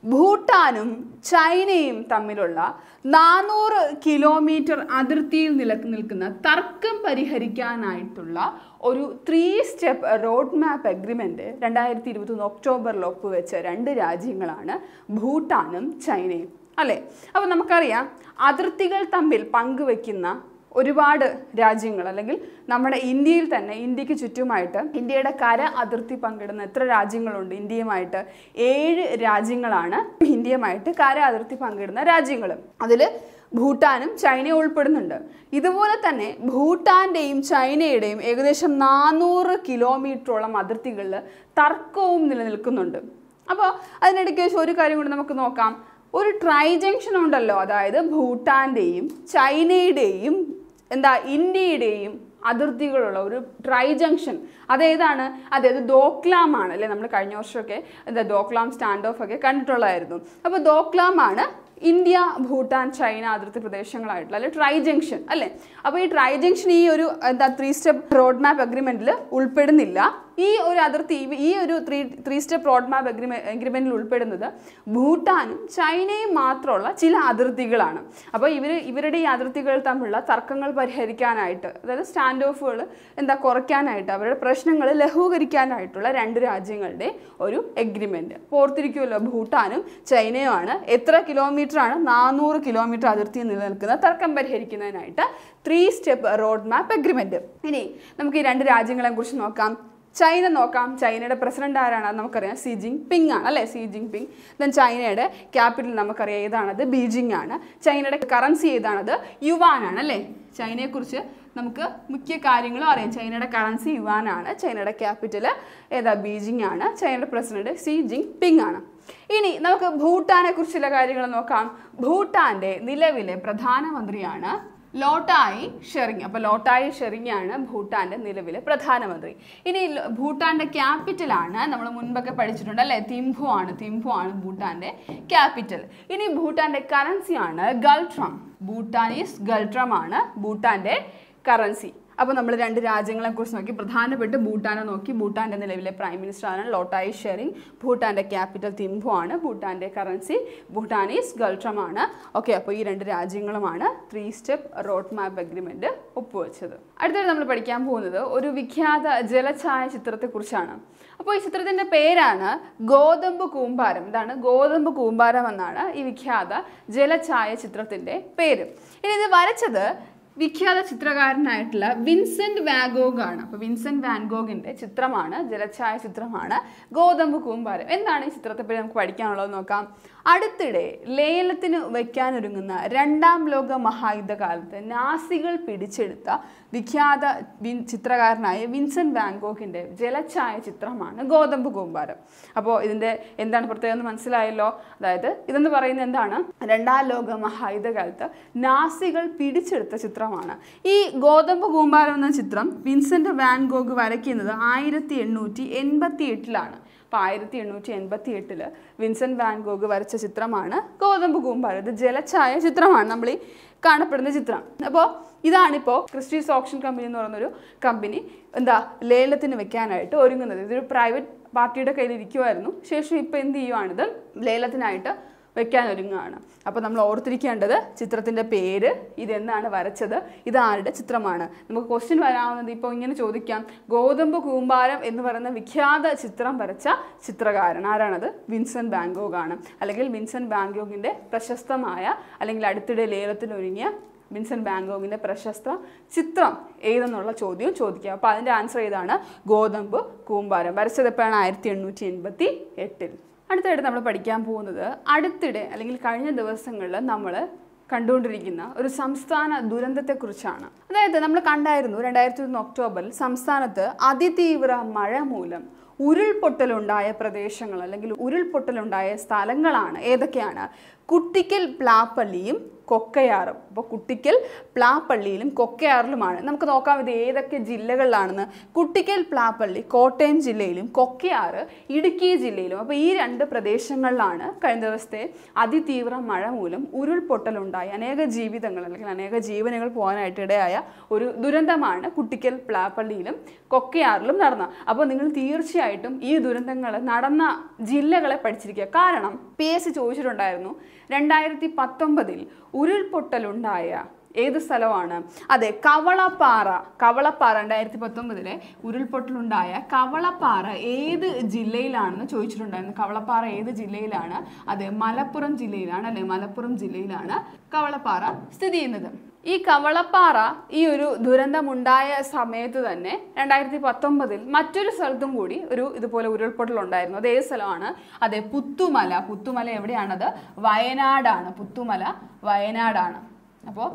ഭൂട്ടാനും ചൈനയും തമ്മിലുള്ള നാനൂറ് കിലോമീറ്റർ അതിർത്തിയിൽ നില നിൽക്കുന്ന തർക്കം പരിഹരിക്കാനായിട്ടുള്ള ഒരു three step road map agreement രണ്ടായിരത്തി ഇരുപത്തൊന്ന് ഒക്ടോബറിൽ ഒപ്പുവെച്ച രണ്ട് രാജ്യങ്ങളാണ് ഭൂട്ടാനും ചൈനയും, അല്ലേ? അപ്പോൾ നമുക്കറിയാം, അതിർത്തികൾ തമ്മിൽ പങ്കുവെക്കുന്ന ഒരുപാട് രാജ്യങ്ങൾ, അല്ലെങ്കിൽ നമ്മുടെ ഇന്ത്യയിൽ തന്നെ ഇന്ത്യക്ക് ചുറ്റുമായിട്ട് ഇന്ത്യയുടെ കര അതിർത്തി പങ്കിടുന്ന എത്ര രാജ്യങ്ങളുണ്ട്? ഇന്ത്യയുമായിട്ട് ഏഴ് രാജ്യങ്ങളാണ് ഇന്ത്യയുമായിട്ട് കര അതിർത്തി പങ്കിടുന്ന രാജ്യങ്ങൾ. അതിൽ ഭൂട്ടാനും ചൈനയും ഉൾപ്പെടുന്നുണ്ട്. ഇതുപോലെ തന്നെ ഭൂട്ടാന്റെയും ചൈനയുടെയും ഏകദേശം നാനൂറ് കിലോമീറ്ററോളം അതിർത്തികളിൽ തർക്കവും നിലനിൽക്കുന്നുണ്ട്. അപ്പോൾ അതിനിടയ്ക്ക് ഒരു കാര്യം കൂടി നമുക്ക് നോക്കാം. ഒരു ട്രൈ ജംഗ്ഷൻ ഉണ്ടല്ലോ, അതായത് ഭൂട്ടാന്റെയും ചൈനയുടെയും എന്താ ഇന്ത്യയുടെയും അതിർത്തികളുള്ള ഒരു ട്രൈ ജംഗ്ഷൻ, അതേതാണ്? അതായത് ദോക്ലാം ആണ്, അല്ലേ? നമ്മൾ കഴിഞ്ഞ വർഷമൊക്കെ എന്താ ദോക്ലാം സ്റ്റാൻഡ് ഓഫ് ഒക്കെ കണ്ടിട്ടുള്ളതായിരുന്നു. അപ്പോൾ ദോക്ലാം ആണ് ഇന്ത്യ ഭൂട്ടാൻ ചൈന അതിർത്തി പ്രദേശങ്ങളായിട്ടുള്ള അല്ലെ ട്രൈ ജംഗ്ഷൻ, അല്ലേ? അപ്പോൾ ഈ ട്രൈ ജംഗ്ഷൻ ഈ ഒരു എന്താ ത്രീ സ്റ്റെപ്പ് റോഡ് മാപ്പ് അഗ്രിമെന്റിൽ ഉൾപ്പെടുന്നില്ല. ഈ ഒരു അതിർത്തി ഈ ഒരു three three step road map അഗ്രിമെ അഗ്രിമെന്റിൽ ഉൾപ്പെടുന്നത് ഭൂട്ടാനും ചൈനയും മാത്രമുള്ള ചില അതിർത്തികളാണ്. അപ്പോൾ ഇവർ ഇവരുടെ ഈ അതിർത്തികൾ തമ്മിലുള്ള തർക്കങ്ങൾ പരിഹരിക്കാനായിട്ട്, അതായത് സ്റ്റാൻഡ് ഓഫുകൾ എന്താ കുറയ്ക്കാനായിട്ട്, അവരുടെ പ്രശ്നങ്ങൾ ലഘൂകരിക്കാനായിട്ടുള്ള രണ്ട് രാജ്യങ്ങളുടെ ഒരു എഗ്രിമെന്റ്. ഓർത്തിരിക്കുമല്ലോ, ഭൂട്ടാനും ചൈനയുമാണ്. എത്ര കിലോമീറ്റർ ആണ്? നാനൂറ് കിലോമീറ്റർ അതിർത്തി നിലനിൽക്കുന്ന തർക്കം പരിഹരിക്കുന്നതിനായിട്ട് three step road map agreement. ഇനി നമുക്ക് ഈ രണ്ട് രാജ്യങ്ങളെ കുറിച്ച് നോക്കാം. ചൈന നോക്കാം. ചൈനയുടെ പ്രസിഡന്റ് ആരാണ്? നമുക്കറിയാം, സി ജിങ് പിങ് ആണ്, അല്ലേ? Xi Jinping. ദെൻ ചൈനയുടെ ക്യാപിറ്റൽ നമുക്കറിയാം ഏതാണത്? ബീജിംഗ് ആണ്. ചൈനയുടെ കറൻസി ഏതാണത്? യുവാൻ ആണ്, അല്ലേ? ചൈനയെക്കുറിച്ച് നമുക്ക് മിക്ക കാര്യങ്ങളും അറിയാം. ചൈനയുടെ കറൻസി യുവാൻ ആണ്. ചൈനയുടെ ക്യാപിറ്റൽ ഏതാ? ബീജിംഗ് ആണ്. ചൈനയുടെ പ്രസിഡന്റ് സി ജിങ് പിങ് ആണ്. ഇനി നമുക്ക് ഭൂട്ടാനെ കുറിച്ച് ചില കാര്യങ്ങൾ നോക്കാം. ഭൂട്ടാന്റെ നിലവിലെ പ്രധാനമന്ത്രിയാണ് ലോട്ടായി ഷെറിങ്. അപ്പോൾ ലോട്ടായി ഷെറിങ് ആണ് ഭൂട്ടാന്റെ നിലവിലെ പ്രധാനമന്ത്രി. ഇനി ഭൂട്ടാന്റെ ക്യാപിറ്റലാണ് നമ്മൾ മുൻപൊക്കെ പഠിച്ചിട്ടുണ്ട്, അല്ലേ? തിംഫു ആണ്. തിംഫു ആണ് ഭൂട്ടാന്റെ ക്യാപിറ്റൽ. ഇനി ഭൂട്ടാന്റെ കറൻസി ആണ് ഗൾട്രം. ഭൂട്ടാനീസ് ഗൾട്രം ആണ് ഭൂട്ടാന്റെ കറൻസി. അപ്പോൾ നമ്മൾ രണ്ട് രാജ്യങ്ങളെ കുറിച്ച് നോക്കി. പ്രധാനപ്പെട്ട് ഭൂട്ടാനെ നോക്കി. ഭൂട്ടാന്റെ നിലവിലെ പ്രൈം മിനിസ്റ്റർ ആണ് ലോട്ടായി ഷെറിങ്. ഭൂട്ടാന്റെ ക്യാപിറ്റൽ തിംഫു ആണ്. ഭൂട്ടാന്റെ കറൻസി ഭൂട്ടാനീസ് ഗൾട്രം ആണ്. ഓക്കെ, അപ്പോൾ ഈ രണ്ട് രാജ്യങ്ങളുമാണ് three step road map agreement ഒപ്പുവെച്ചത്. അടുത്തത് നമ്മൾ പഠിക്കാൻ പോകുന്നത് ഒരു വിഖ്യാത ജലഛായ ചിത്രത്തെക്കുറിച്ചാണ്. അപ്പോൾ ഈ ചിത്രത്തിന്റെ പേരാണ് ഗോതമ്പ് കൂമ്പാരം. ഇതാണ് ഗോതമ്പ് കൂമ്പാരം എന്നാണ് ഈ വിഖ്യാത ജലഛായ ചിത്രത്തിന്റെ പേര്. ഇനി ഇത് വരച്ചത് വിഖ്യാത ചിത്രകാരനായിട്ടുള്ള വിൻസെന്റ് വാൻ ഗോഗ് ആണ്. അപ്പോൾ വിൻസെന്റ് വാൻ ഗോഗിന്റെ ചിത്രമാണ്, ജലഛായ ചിത്രമാണ് ഗോതമ്പ് കൂമ്പാരം. എന്താണ് ഈ ചിത്രത്തെപ്പറ്റി നമുക്ക് പഠിക്കാനുള്ളത് നോക്കാം. അടുത്തിടെ ലേലത്തിന് വയ്ക്കാനൊരുങ്ങുന്ന രണ്ടാം ലോക മഹായുദ്ധകാലത്ത് നാസികൾ പിടിച്ചെടുത്ത വിഖ്യാത വിൻ ചിത്രകാരനായ വിൻസെന്റ് വാൻ ഗോഗിന്റെ ജലഛായ ചിത്രമാണ് ഗോതമ്പ് കൂമ്പാരം. അപ്പോൾ ഇതിന്റെ എന്താണ് പ്രത്യേകത എന്ന് മനസ്സിലായല്ലോ. അതായത് ഇതെന്ന് പറയുന്നത് എന്താണ്? രണ്ടാം ലോക മഹായുദ്ധകാലത്ത് നാസികൾ പിടിച്ചെടുത്ത ചിത്രമാണ്. ഈ ഗോതമ്പ് കൂമ്പാരം എന്ന ചിത്രം വിൻസെന്റ് വാൻ ഗോഗ് വരയ്ക്കുന്നത് ആയിരത്തി എണ്ണൂറ്റി എൺപത്തി എട്ടിലാണ്. അപ്പോൾ ആയിരത്തി എണ്ണൂറ്റി എൺപത്തി എട്ടില് വിൻസെന്റ് വാൻ ഗോഗ് വരച്ച ചിത്രമാണ് ഗോതമ്പ് കൂമ്പാരം. ഇത് ജലഛായ ചിത്രമാണ് നമ്മൾ ഈ കാണപ്പെടുന്ന ചിത്രം. അപ്പോൾ ഇതാണിപ്പോൾ ക്രിസ്റ്റീസ് ഓപ്ഷൻ കമ്പനി എന്ന് പറയുന്നൊരു കമ്പനി എന്താ ലേലത്തിന് വെക്കാനായിട്ട് ഒരുങ്ങുന്നത്. ഇതൊരു പ്രൈവറ്റ് പാർട്ടിയുടെ കയ്യിൽ ഇരിക്കുമായിരുന്നു. ശേഷം ഇപ്പോൾ എന്ത് ചെയ്യുവാണിത്? ലേലത്തിനായിട്ട് വെക്കാൻ ഒരുങ്ങുകയാണ്. അപ്പോൾ നമ്മൾ ഓർത്തിരിക്കേണ്ടത് ചിത്രത്തിൻ്റെ പേര്, ഇതെന്നാണ് വരച്ചത്, ഇതാരുടെ ചിത്രമാണ്. നമുക്ക് ക്വസ്റ്റ്യൻ വരാവുന്നത് ഇപ്പോൾ ഇങ്ങനെ ചോദിക്കാം, ഗോതമ്പ് കൂമ്പാരം എന്ന് പറയുന്ന വിഖ്യാത ചിത്രം വരച്ച ചിത്രകാരൻ ആരാണത്? വിൻസെന്റ് വാൻ ഗോഗ് ആണ്. അല്ലെങ്കിൽ വിൻസെന്റ് വാൻ ഗോഗിൻ്റെ പ്രശസ്തമായ അല്ലെങ്കിൽ അടുത്തിടെ ലേലത്തിനൊരുങ്ങിയ വിൻസെന്റ് വാൻ ഗോഗിൻ്റെ പ്രശസ്ത ചിത്രം ഏതെന്നുള്ള ചോദ്യവും ചോദിക്കുക. അപ്പോൾ അതിൻ്റെ ആൻസർ ഏതാണ്? ഗോതമ്പ് കൂമ്പാരം. വരച്ചത് എപ്പോഴാണ്? ആയിരത്തി എണ്ണൂറ്റി എൺപത്തി എട്ടിൽ. അടുത്തായിട്ട് നമ്മൾ പഠിക്കാൻ പോകുന്നത് അടുത്തിടെ അല്ലെങ്കിൽ കഴിഞ്ഞ ദിവസങ്ങളിൽ നമ്മൾ കണ്ടുകൊണ്ടിരിക്കുന്ന ഒരു സംസ്ഥാന ദുരന്തത്തെക്കുറിച്ചാണ്. അതായത് നമ്മൾ കണ്ടായിരുന്നു രണ്ടായിരത്തി ഒന്ന് ഒക്ടോബറിൽ സംസ്ഥാനത്ത് അതിതീവ്ര മഴ മൂലം ഉരുൾപൊട്ടലുണ്ടായ പ്രദേശങ്ങൾ അല്ലെങ്കിൽ ഉരുൾപൊട്ടലുണ്ടായ സ്ഥലങ്ങളാണ് ഏതൊക്കെയാണ്? കുട്ടിക്കൽ പ്ലാപ്പള്ളിയും കൊക്കയാറും. അപ്പോൾ കുട്ടിക്കൽ, പ്ലാപ്പള്ളിയിലും കൊക്കയാറിലുമാണ്. നമുക്ക് നോക്കാം ഇത് ഏതൊക്കെ ജില്ലകളിലാണെന്ന്. കുട്ടിക്കൽ, പ്ലാപ്പള്ളി കോട്ടയം ജില്ലയിലും കൊക്കയാറ് ഇടുക്കി ജില്ലയിലും. അപ്പോൾ ഈ രണ്ട് പ്രദേശങ്ങളിലാണ് കഴിഞ്ഞ ദിവസത്തെ അതിതീവ്ര മഴ മൂലം ഉരുൾപൊട്ടലുണ്ടായി അനേക ജീവിതങ്ങൾ അല്ലെങ്കിൽ അനേക ജീവനുകൾ പോകാനായിട്ട് ഇടയായ ഒരു ദുരന്തമാണ് കുട്ടിക്കൽ, പ്ലാപ്പള്ളിയിലും കൊക്കയാറിലും നടന്നത്. അപ്പോൾ നിങ്ങൾ തീർച്ചയായിട്ടും ഈ ദുരന്തങ്ങൾ നടന്ന ജില്ലകളെ പഠിച്ചിരിക്കുക. കാരണം പി എസ് സി ചോദിച്ചിട്ടുണ്ടായിരുന്നു രണ്ടായിരത്തി പത്തൊമ്പതിൽ ഉരുൾപൊട്ടലുണ്ടായ ഏത് സ്ഥലമാണ്? അതെ, കവളപ്പാറ. കവളപ്പാറ രണ്ടായിരത്തി പത്തൊമ്പതിലെ ഉരുൾപൊട്ടലുണ്ടായ കവളപ്പാറ ഏത് ജില്ലയിലാണെന്ന് ചോദിച്ചിട്ടുണ്ടായിരുന്നു. കവളപ്പാറ ഏത് ജില്ലയിലാണ്? അതെ, മലപ്പുറം ജില്ലയിലാണ്. അല്ലെ, മലപ്പുറം ജില്ലയിലാണ് കവളപ്പാറ സ്ഥിതി ചെയ്യുന്നത്. ഈ കവളപ്പാറ ഈ ഒരു ദുരന്തമുണ്ടായ സമയത്ത് തന്നെ രണ്ടായിരത്തി പത്തൊമ്പതിൽ മറ്റൊരു സ്ഥലത്തും കൂടി ഒരു ഇതുപോലെ ഉരുൾപൊട്ടൽ ഉണ്ടായിരുന്നു. അത് ഏത് സ്ഥലമാണ്? അതെ, പുത്തുമല. പുത്തുമല എവിടെയാണത്? വയനാടാണ്. പുത്തുമല വയനാടാണ്. അപ്പോൾ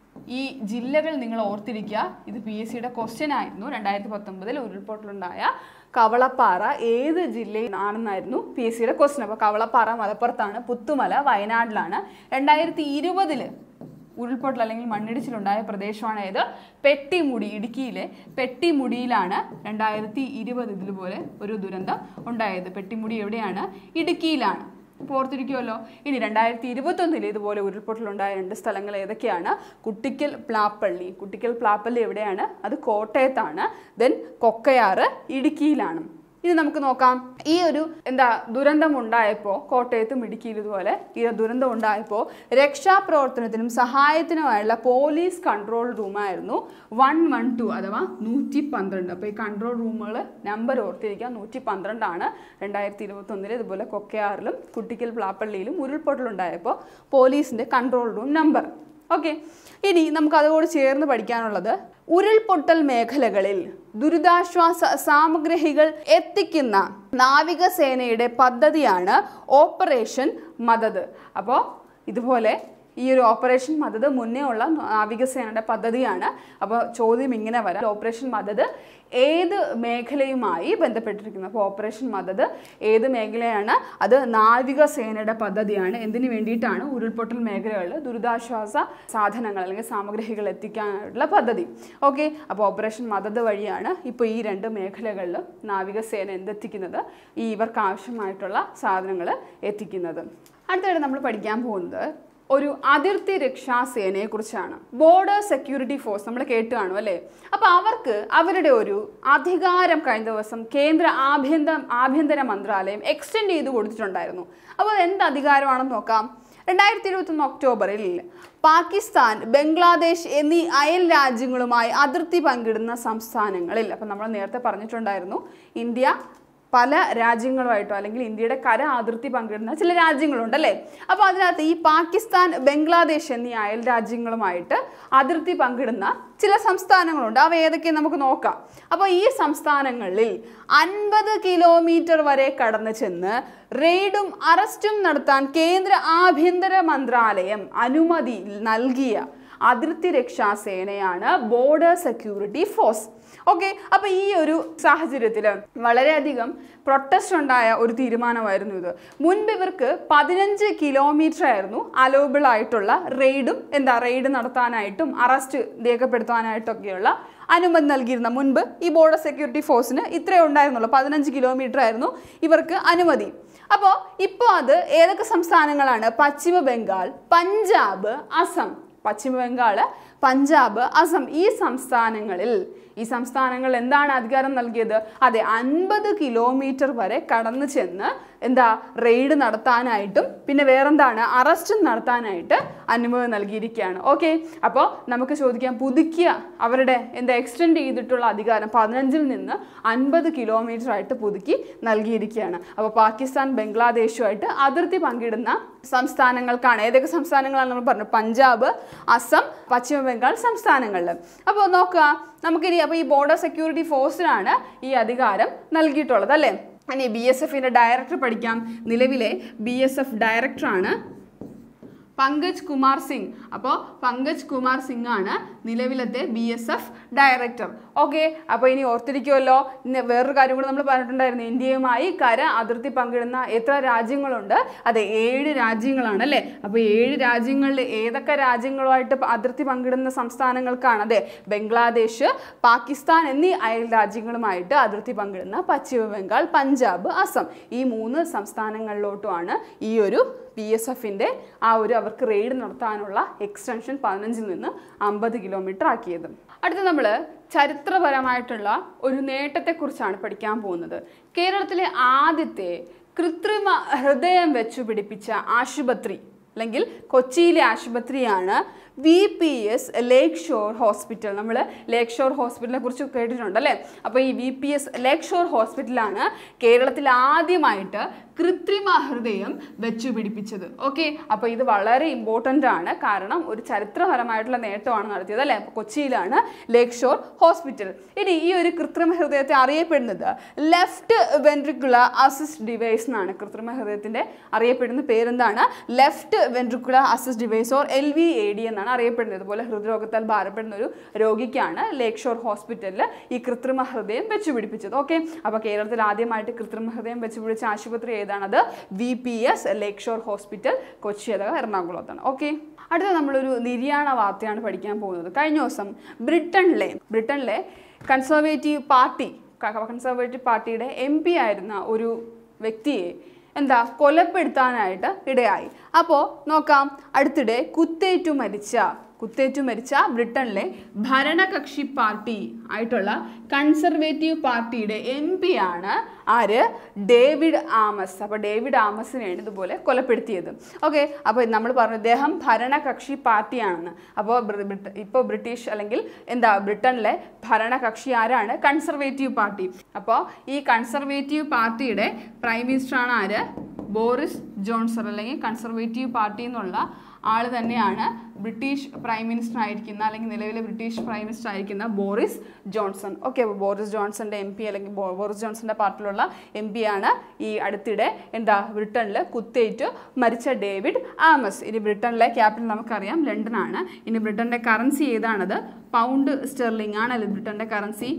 ഈ ജില്ലകൾ നിങ്ങൾ ഓർത്തിരിക്കുക. ഇത് പി എസ് സിയുടെ ക്വസ്റ്റ്യൻ ആയിരുന്നു. രണ്ടായിരത്തി പത്തൊമ്പതിൽ ഉരുൾപൊട്ടലുണ്ടായ കവളപ്പാറ ഏത് ജില്ലയിലാണെന്നായിരുന്നു പി എസ് സിയുടെ ക്വസ്റ്റ്യൻ. അപ്പോൾ കവളപ്പാറ മലപ്പുറത്താണ്, പുത്തുമല വയനാട്ടിലാണ്. രണ്ടായിരത്തി ഇരുപതില് ഉരുൾപൊട്ടൽ അല്ലെങ്കിൽ മണ്ണിടിച്ചിലുണ്ടായ പ്രദേശമാണ് ഏത്? പെട്ടിമുടി. ഇടുക്കിയിലെ പെട്ടിമുടിയിലാണ് രണ്ടായിരത്തി ഇരുപത് ഇതുപോലെ ഒരു ദുരന്തം ഉണ്ടായത്. പെട്ടിമുടി എവിടെയാണ്? ഇടുക്കിയിലാണ്. ഓർത്തിരിക്കുമല്ലോ. ഇനി രണ്ടായിരത്തി ഇരുപത്തി ഒന്നിൽ ഇതുപോലെ ഉരുൾപൊട്ടലുണ്ടായ രണ്ട് സ്ഥലങ്ങൾ ഏതൊക്കെയാണ്? കുട്ടിക്കൽ, പ്ലാപ്പള്ളി. കുട്ടിക്കൽ, പ്ലാപ്പള്ളി എവിടെയാണ്? അത് കോട്ടയത്താണ്. ദെൻ കൊക്കയാറ് ഇടുക്കിയിലാണ്. ഇനി നമുക്ക് നോക്കാം. ഈ ഒരു എന്താ ദുരന്തം ഉണ്ടായപ്പോൾ കോട്ടയത്തും ഇടുക്കിയിലും ഇതുപോലെ ഈ ദുരന്തം ഉണ്ടായപ്പോൾ രക്ഷാപ്രവർത്തനത്തിനും സഹായത്തിനുമായുള്ള പോലീസ് കൺട്രോൾ റൂമായിരുന്നു വൺ വൺ ടു അഥവാ നൂറ്റി പന്ത്രണ്ട്. അപ്പോൾ ഈ കൺട്രോൾ റൂമുകൾ നമ്പർ ഓർത്തിരിക്കുക, നൂറ്റി പന്ത്രണ്ടാണ്. രണ്ടായിരത്തി ഇരുപത്തി ഒന്നിൽ ഇതുപോലെ കൊക്കയാറിലും കുട്ടിക്കൽ, പ്ലാപ്പള്ളിയിലും ഉരുൾപൊട്ടലുണ്ടായപ്പോൾ പോലീസിൻ്റെ കൺട്രോൾ റൂം നമ്പർ. ഓക്കെ, ഇനി നമുക്ക് അതോട് ചേർന്ന് പഠിക്കാനുള്ളത് ഉരുൾപൊട്ടൽ മേഖലകളിൽ ദുരിതാശ്വാസ സാമഗ്രികൾ എത്തിക്കുന്ന നാവികസേനയുടെ പദ്ധതിയാണ് ഓപ്പറേഷൻ മദത്. അപ്പോൾ ഇതുപോലെ ഈ ഒരു ഓപ്പറേഷൻ മദത് മുന്നേ ഉള്ള നാവികസേനയുടെ പദ്ധതിയാണ്. അപ്പോൾ ചോദ്യം ഇങ്ങനെ വരാം, ഓപ്പറേഷൻ മദത് ഏത് മേഖലയുമായി ബന്ധപ്പെട്ടിരിക്കുന്നു? അപ്പോൾ ഓപ്പറേഷൻ മദത് ഏത് മേഖലയാണ്? അത് നാവികസേനയുടെ പദ്ധതിയാണ്. എന്തിനു വേണ്ടിയിട്ടാണ്? ഉരുൾപൊട്ടൽ മേഖലകളിൽ ദുരിതാശ്വാസ സാധനങ്ങൾ അല്ലെങ്കിൽ സാമഗ്രികൾ എത്തിക്കാനുള്ള പദ്ധതി. ഓക്കെ, അപ്പോൾ ഓപ്പറേഷൻ മദത് വഴിയാണ് ഇപ്പോൾ ഈ രണ്ട് മേഖലകളിലും നാവികസേന എന്തെത്തിക്കുന്നത്? ഈ ഇവർക്ക് ആവശ്യമായിട്ടുള്ള സാധനങ്ങൾ എത്തിക്കുന്നത്. അടുത്തതായിട്ട് നമ്മൾ പഠിക്കാൻ പോകുന്നത് ഒരു അതിർത്തി രക്ഷാസേനയെ കുറിച്ചാണ്. ബോർഡർ സെക്യൂരിറ്റി ഫോഴ്സ് നമ്മൾ കേട്ട് കാണും അല്ലേ? അപ്പോൾ അവർക്ക് അവരുടെ ഒരു അധികാരം കഴിഞ്ഞ ദിവസം കേന്ദ്ര ആഭ്യന്തര ആഭ്യന്തര മന്ത്രാലയം എക്സ്റ്റെൻഡ് ചെയ്ത് കൊടുത്തിട്ടുണ്ടായിരുന്നു. അപ്പോൾ എന്ത് അധികാരമാണെന്ന് നോക്കാം. രണ്ടായിരത്തി ഇരുപത്തൊന്ന് ഒക്ടോബറിൽ പാകിസ്ഥാൻ, ബംഗ്ലാദേശ് എന്നീ അയൽ രാജ്യങ്ങളുമായി അതിർത്തി പങ്കിടുന്ന സംസ്ഥാനങ്ങളിൽ, അപ്പം നമ്മൾ നേരത്തെ പറഞ്ഞിട്ടുണ്ടായിരുന്നു ഇന്ത്യ പല രാജ്യങ്ങളുമായിട്ടോ അല്ലെങ്കിൽ ഇന്ത്യയുടെ കര അതിർത്തി പങ്കിടുന്ന ചില രാജ്യങ്ങളുണ്ടല്ലേ? അപ്പോൾ അതിനകത്ത് ഈ പാകിസ്ഥാൻ, ബംഗ്ലാദേശ് എന്നീ അയൽ രാജ്യങ്ങളുമായിട്ട് അതിർത്തി പങ്കിടുന്ന ചില സംസ്ഥാനങ്ങളുണ്ട്. അവ ഏതൊക്കെ നമുക്ക് നോക്കാം. അപ്പോൾ ഈ സംസ്ഥാനങ്ങളിൽ അൻപത് കിലോമീറ്റർ വരെ കടന്നു ചെന്ന് റെയ്ഡും അറസ്റ്റും നടത്താൻ കേന്ദ്ര ആഭ്യന്തര മന്ത്രാലയം അനുമതി നൽകിയ അതിർത്തി രക്ഷാസേനയാണ് ബോർഡർ സെക്യൂരിറ്റി ഫോഴ്സ്. ഓക്കെ, അപ്പോൾ ഈ ഒരു സാഹചര്യത്തിൽ വളരെയധികം പ്രൊട്ടസ്റ്റ് ഉണ്ടായ ഒരു തീരുമാനമായിരുന്നു ഇത്. മുൻപ് ഇവർക്ക് പതിനഞ്ച് കിലോമീറ്റർ ആയിരുന്നു അലോബിൾ ആയിട്ടുള്ള റെയ്ഡും എന്താ റെയ്ഡ് നടത്താനായിട്ടും അറസ്റ്റ് രേഖപ്പെടുത്താനായിട്ടൊക്കെയുള്ള അനുമതി നൽകിയിരുന്ന. മുൻപ് ഈ ബോർഡർ സെക്യൂരിറ്റി ഫോഴ്സിന് ഇത്രയേ ഉണ്ടായിരുന്നുള്ളൂ, പതിനഞ്ച് കിലോമീറ്റർ ആയിരുന്നു ഇവർക്ക് അനുമതി. അപ്പോൾ ഇപ്പോൾ അത് ഏതൊക്കെ സംസ്ഥാനങ്ങളാണ്? പശ്ചിമ ബംഗാൾ, പഞ്ചാബ്, അസം. പശ്ചിമ ബംഗാൾ, പഞ്ചാബ്, അസം ഈ സംസ്ഥാനങ്ങളിൽ ഈ സംസ്ഥാനങ്ങൾ എന്താണ് അധികാരം നൽകിയത്? അതെ, അൻപത് കിലോമീറ്റർ വരെ കടന്നു ചെന്ന് എന്താ റെയ്ഡ് നടത്താനായിട്ടും പിന്നെ വേറെന്താണ് അറസ്റ്റും നടത്താനായിട്ട് അനുമതി നൽകിയിരിക്കുകയാണ്. ഓക്കെ, അപ്പോൾ നമുക്ക് ചോദിക്കാം, പുതുക്കിയ അവരുടെ എന്താ എക്സ്റ്റെൻഡ് ചെയ്തിട്ടുള്ള അധികാരം പതിനഞ്ചിൽ നിന്ന് അൻപത് കിലോമീറ്റർ ആയിട്ട് പുതുക്കി നൽകിയിരിക്കുകയാണ്. അപ്പോൾ പാകിസ്ഥാൻ, ബംഗ്ലാദേശുമായിട്ട് അതിർത്തി പങ്കിടുന്ന സംസ്ഥാനങ്ങൾക്കാണ്. ഏതൊക്കെ സംസ്ഥാനങ്ങളാണ് നമ്മൾ പറഞ്ഞു? പഞ്ചാബ്, അസം, പശ്ചിമ ബംഗാൾ സംസ്ഥാനങ്ങളിൽ. അപ്പോൾ നോക്കുക നമുക്കിനി. അപ്പോൾ ഈ ബോർഡർ സെക്യൂരിറ്റി ഫോഴ്സിനാണ് ഈ അധികാരം നൽകിയിട്ടുള്ളത് അല്ലേ? ഇനി ബി എസ് എഫിൻ്റെ ഡയറക്ടർ പഠിക്കാം. നിലവിലെ ബി എസ് എഫ് ഡയറക്ടറാണ് പങ്കജ് കുമാർ സിംഗ്. അപ്പോൾ പങ്കജ് കുമാർ സിംഗ് ആണ് നിലവിലത്തെ B S F director. Okay, അപ്പോൾ ഇനി ഓർത്തിരിക്കുമല്ലോ. ഇന്ന് വേറൊരു കാര്യം കൂടെ നമ്മൾ പറഞ്ഞിട്ടുണ്ടായിരുന്നു, ഇന്ത്യയുമായി കര അതിർത്തി പങ്കിടുന്ന എത്ര രാജ്യങ്ങളുണ്ട്? അതെ, ഏഴ് രാജ്യങ്ങളാണ് അല്ലേ. അപ്പോൾ ഏഴ് രാജ്യങ്ങളിൽ ഏതൊക്കെ രാജ്യങ്ങളുമായിട്ട് അതിർത്തി പങ്കിടുന്ന സംസ്ഥാനങ്ങൾക്കാണ്? അതെ, ബംഗ്ലാദേശ്, പാകിസ്ഥാൻ എന്നീ അയൽ രാജ്യങ്ങളുമായിട്ട് അതിർത്തി പങ്കിടുന്ന പശ്ചിമ ബംഗാൾ, പഞ്ചാബ്, അസം ഈ മൂന്ന് സംസ്ഥാനങ്ങളിലോട്ടുമാണ് ഈ ഒരു ബി എസ് എഫിൻ്റെ ആ ഒരു അവർക്ക് റെയ്ഡ് നടത്താനുള്ള എക്സ്റ്റൻഷൻ പതിനഞ്ചിൽ നിന്ന് അമ്പത് കിലോമീറ്റർ ആക്കിയത്. അടുത്ത നമ്മൾ ചരിത്രപരമായിട്ടുള്ള ഒരു നേട്ടത്തെക്കുറിച്ചാണ് പഠിക്കാൻ പോകുന്നത്. കേരളത്തിലെ ആദ്യത്തെ കൃത്രിമ ഹൃദയം വെച്ചു പിടിപ്പിച്ച ആശുപത്രി അല്ലെങ്കിൽ കൊച്ചിയിലെ ആശുപത്രിയാണ് V P S lake shore hospital. നമ്മൾ ലേക്ക് ഷോർ ഹോസ്പിറ്റലിനെ കുറിച്ച് കേട്ടിട്ടുണ്ട് അല്ലേ. അപ്പോൾ ഈ V P S lake shore ഹോസ്പിറ്റലാണ് കേരളത്തിൽ ആദ്യമായിട്ട് കൃത്രിമ ഹൃദയം വെച്ചു പിടിപ്പിച്ചത്. ഓക്കെ, അപ്പോൾ ഇത് വളരെ ഇമ്പോർട്ടൻ്റ് ആണ്, കാരണം ഒരു ചരിത്രപരമായിട്ടുള്ള നേട്ടമാണ് നടത്തിയത് അല്ലേ. അപ്പോൾ കൊച്ചിയിലാണ് ലേക്ക് ഷോർ ഹോസ്പിറ്റൽ. ഇനി ഈ ഒരു കൃത്രിമ ഹൃദയത്തെ അറിയപ്പെടുന്നത് ലെഫ്റ്റ് വെൻട്രിക്കുലർ അസിസ്റ്റ് ഡിവൈസ് എന്നാണ്. കൃത്രിമ ഹൃദയത്തിൻ്റെ അറിയപ്പെടുന്ന പേരെന്താണ്? Left ventricular assist device or L V A D എന്നാണ് അറിയപ്പെടുന്നത്. അതുപോലെ ഹൃദ്രോഗത്താൽ ഭാരപ്പെടുന്ന ഒരു രോഗിക്കാണ് ലേക്ക് ഷോർ ഹോസ്പിറ്റലിൽ ഈ കൃത്രിമ ഹൃദയം വെച്ചു പിടിപ്പിച്ചത്. ഓക്കെ, അപ്പോൾ കേരളത്തിൽ ആദ്യമായിട്ട് കൃത്രിമ ഹൃദയം വെച്ചു പിടിച്ച ആശുപത്രി ഏതാണത്? V P S lake shore hospital, Kochi അഥവാ എറണാകുളത്താണ്. ഓക്കെ, അടുത്ത നമ്മളൊരു നിര്യാണ വാർത്തയാണ് പഠിക്കാൻ പോകുന്നത്. കഴിഞ്ഞ ദിവസം ബ്രിട്ടനിലെ ബ്രിട്ടനിലെ കൺസർവേറ്റീവ് പാർട്ടി കൺസർവേറ്റീവ് പാർട്ടിയുടെ എം പി ആയിരുന്ന ഒരു വ്യക്തിയെ എന്താ കൊലപ്പെടുത്താനായിട്ട് ഇടയായി. അപ്പോൾ നോക്കാം, അടുത്തിടെ കുത്തേറ്റു മരിച്ച കുത്തേറ്റു മരിച്ച ബ്രിട്ടനിലെ ഭരണകക്ഷി പാർട്ടി ആയിട്ടുള്ള കൺസർവേറ്റീവ് പാർട്ടിയുടെ എം പി ആണ് ആര്? David Amess. അപ്പോൾ ഡേവിഡ് ആമസിനെയാണ് ഇതുപോലെ കൊലപ്പെടുത്തിയത്. ഓക്കെ, അപ്പോൾ നമ്മൾ പറഞ്ഞു ഇദ്ദേഹം ഭരണകക്ഷി പാർട്ടിയാണെന്ന്. അപ്പോൾ ഇപ്പോൾ ബ്രിട്ടീഷ് അല്ലെങ്കിൽ എന്താ ബ്രിട്ടനിലെ ഭരണകക്ഷി ആരാണ്? Conservative Party. അപ്പോൾ ഈ കൺസർവേറ്റീവ് പാർട്ടിയുടെ പ്രൈം മിനിസ്റ്ററാണ് ആര്? Boris Johnson. അല്ലെങ്കിൽ കൺസർവേറ്റീവ് പാർട്ടി എന്നുള്ള ആൾ തന്നെയാണ് ബ്രിട്ടീഷ് പ്രൈം മിനിസ്റ്റർ ആയിരിക്കുന്ന അല്ലെങ്കിൽ നിലവിലെ ബ്രിട്ടീഷ് പ്രൈം മിനിസ്റ്റർ ആയിരിക്കുന്ന ബോറിസ് ജോൺസൺ. ഓക്കെ, അപ്പോൾ ബോറിസ് ജോൺസന്റെ എം പി അല്ലെങ്കിൽ ബോറിസ് ജോൺസന്റെ പാർട്ടിയിലുള്ള എം പി ആണ് ഈ അടുത്തിടെ എന്താ ബ്രിട്ടനിൽ കുത്തേറ്റ് മരിച്ച ഡേവിഡ് ആമസ്. ഇനി ബ്രിട്ടനിലെ ക്യാപിറ്റൽ നമുക്കറിയാം ലണ്ടൻ ആണ്. ഇനി ബ്രിട്ടന്റെ കറൻസി ഏതാണത്? പൗണ്ട് സ്റ്റെർലിംഗ് ആണല്ലോ ബ്രിട്ടന്റെ കറൻസി.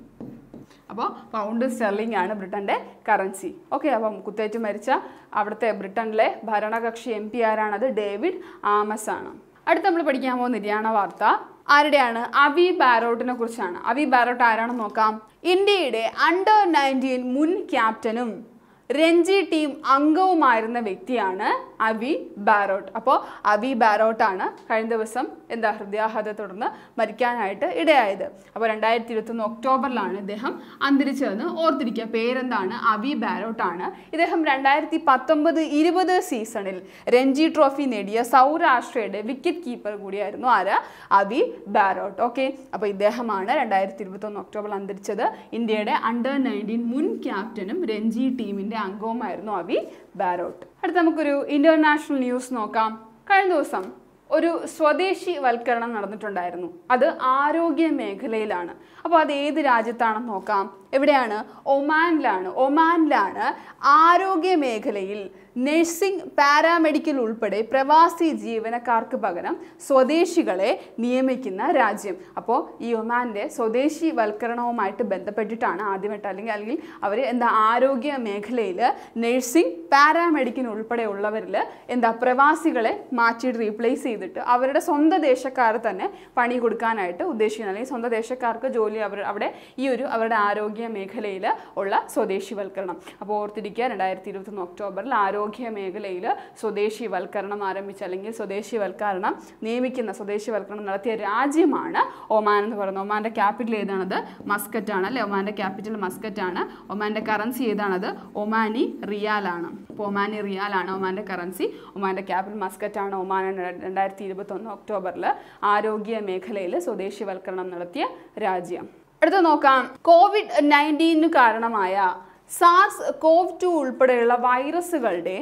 അപ്പോൾ പൗണ്ട് സ്റ്റെർലിംഗ് ആണ് ബ്രിട്ടൻ്റെ കറൻസി. ഓക്കെ, അപ്പം കുത്തേറ്റ് മരിച്ച അവിടുത്തെ ബ്രിട്ടനിലെ ഭരണകക്ഷി എം പി ആരാണത്? ഡേവിഡ് ആമസ് ആണ്. അടുത്ത് നമ്മൾ പഠിക്കാൻ പോകുന്ന നിര്യാണ വാർത്ത ആരുടെയാണ്? അവി ബാരോട്ടിനെ കുറിച്ചാണ്. അവി ബാരോട്ട് ആരാണെന്ന് നോക്കാം. ഇന്ത്യയുടെ അണ്ടർ നയൻറ്റീൻ മുൻ ക്യാപ്റ്റനും രഞ്ജി ടീം അംഗവുമായിരുന്ന വ്യക്തിയാണ് അവി ബാരോട്ട്. അപ്പോൾ അവി ബാരോട്ടാണ് കഴിഞ്ഞ ദിവസം എന്താ ഹൃദയാഘാതത്തെ തുടർന്ന് മരിക്കാനായിട്ട് ഇടയായത്. അപ്പോൾ രണ്ടായിരത്തി ഇരുപത്തൊന്ന് ഒക്ടോബറിലാണ് ഇദ്ദേഹം അന്തരിച്ചതെന്ന് ഓർത്തിരിക്കുക. പേരെന്താണ്? അവി ബാരോട്ടാണ്. ഇദ്ദേഹം രണ്ടായിരത്തി പത്തൊമ്പത് ഇരുപത് സീസണിൽ രഞ്ജി ട്രോഫി നേടിയ സൗരാഷ്ട്രയുടെ വിക്കറ്റ് കീപ്പർ കൂടിയായിരുന്നു ആര്? അവി ബാരോട്ട്. ഓക്കെ, അപ്പോൾ ഇദ്ദേഹമാണ് രണ്ടായിരത്തി ഇരുപത്തൊന്ന് ഒക്ടോബറിൽ അന്തരിച്ചത്. ഇന്ത്യയുടെ അണ്ടർ നയൻറ്റീൻ മുൻ ക്യാപ്റ്റനും രഞ്ജി ടീമിൻ്റെ അംഗവുമായിരുന്നു അവി ബാരോട്ട്. അടുത്ത നമുക്കൊരു ഇന്റർനാഷണൽ ന്യൂസ് നോക്കാം. കഴിഞ്ഞ ദിവസം ഒരു സ്വദേശി വൽക്കരണം നടന്നിട്ടുണ്ടായിരുന്നു. അത് ആരോഗ്യ മേഖലയിലാണ്. അപ്പോൾ അത് ഏത് രാജ്യത്താണെന്ന് നോക്കാം. എവിടെയാണ്? ഒമാനിലാണ്. ഒമാനിലാണ് ആരോഗ്യ മേഖലയിൽ നഴ്സിംഗ്, പാരാമെഡിക്കൽ ഉൾപ്പെടെ പ്രവാസി ജീവനക്കാർക്ക് പകരം സ്വദേശികളെ നിയമിക്കുന്ന രാജ്യം. അപ്പോൾ ഈ ഒമാൻ്റെ സ്വദേശി വൽക്കരണവുമായിട്ട് ബന്ധപ്പെട്ടിട്ടാണ് ആദ്യമായിട്ട് അല്ലെങ്കിൽ അല്ലെങ്കിൽ അവർ എന്താ ആരോഗ്യ മേഖലയിൽ നഴ്സിംഗ്, പാരാമെഡിക്കൽ ഉൾപ്പെടെ ഉള്ളവരിൽ എന്താ പ്രവാസികളെ മാറ്റിയിട്ട് റീപ്ലേസ് ചെയ്തിട്ട് അവരുടെ സ്വന്തം ദേശക്കാരെ തന്നെ പണി കൊടുക്കാനായിട്ട് ഉദ്ദേശിക്കുന്നത്, അല്ലെങ്കിൽ സ്വന്തം ദേശക്കാർക്ക് ജോലി അവർ അവിടെ ഈ ഒരു അവരുടെ ആരോഗ്യ മേഖലയിൽ ഉള്ള സ്വദേശിവൽക്കരണം. അപ്പോൾ ഓർത്തിരിക്കുക, രണ്ടായിരത്തി ഇരുപത്തൊന്ന് ഒക്ടോബറിൽ ആരോഗ്യ മേഖലയിൽ സ്വദേശിവൽക്കരണം ആരംഭിച്ച അല്ലെങ്കിൽ സ്വദേശിവൽക്കരണം നിയമിക്കുന്ന സ്വദേശിവൽക്കരണം നടത്തിയ രാജ്യമാണ് ഒമാൻ എന്ന് പറയുന്നത്. ഒമാൻ്റെ ക്യാപിറ്റൽ ഏതാണത്? മസ്കറ്റ് ആണ് അല്ലേ. ഒമാൻ്റെ ക്യാപിറ്റൽ മസ്കറ്റ് ആണ്. ഒമാൻ്റെ കറൻസി ഏതാണത്? ഒമാനി റിയാലാണ്. അപ്പോൾ ഒമാനി റിയാലാണ് ഒമാൻ്റെ കറൻസി. ഒമാൻ്റെ ക്യാപിറ്റൽ മസ്കറ്റ് ആണ്. ഒമാൻ രണ്ടായിരത്തി ഇരുപത്തൊന്ന് ഒക്ടോബറിൽ ആരോഗ്യ മേഖലയിൽ സ്വദേശിവൽക്കരണം നടത്തിയ രാജ്യം. അടുത്ത നോക്കാം, കോവിഡ് നയൻറ്റീനു കാരണമായ സാർസ് കോവ് ടു ഉൾപ്പെടെയുള്ള വൈറസുകളുടെ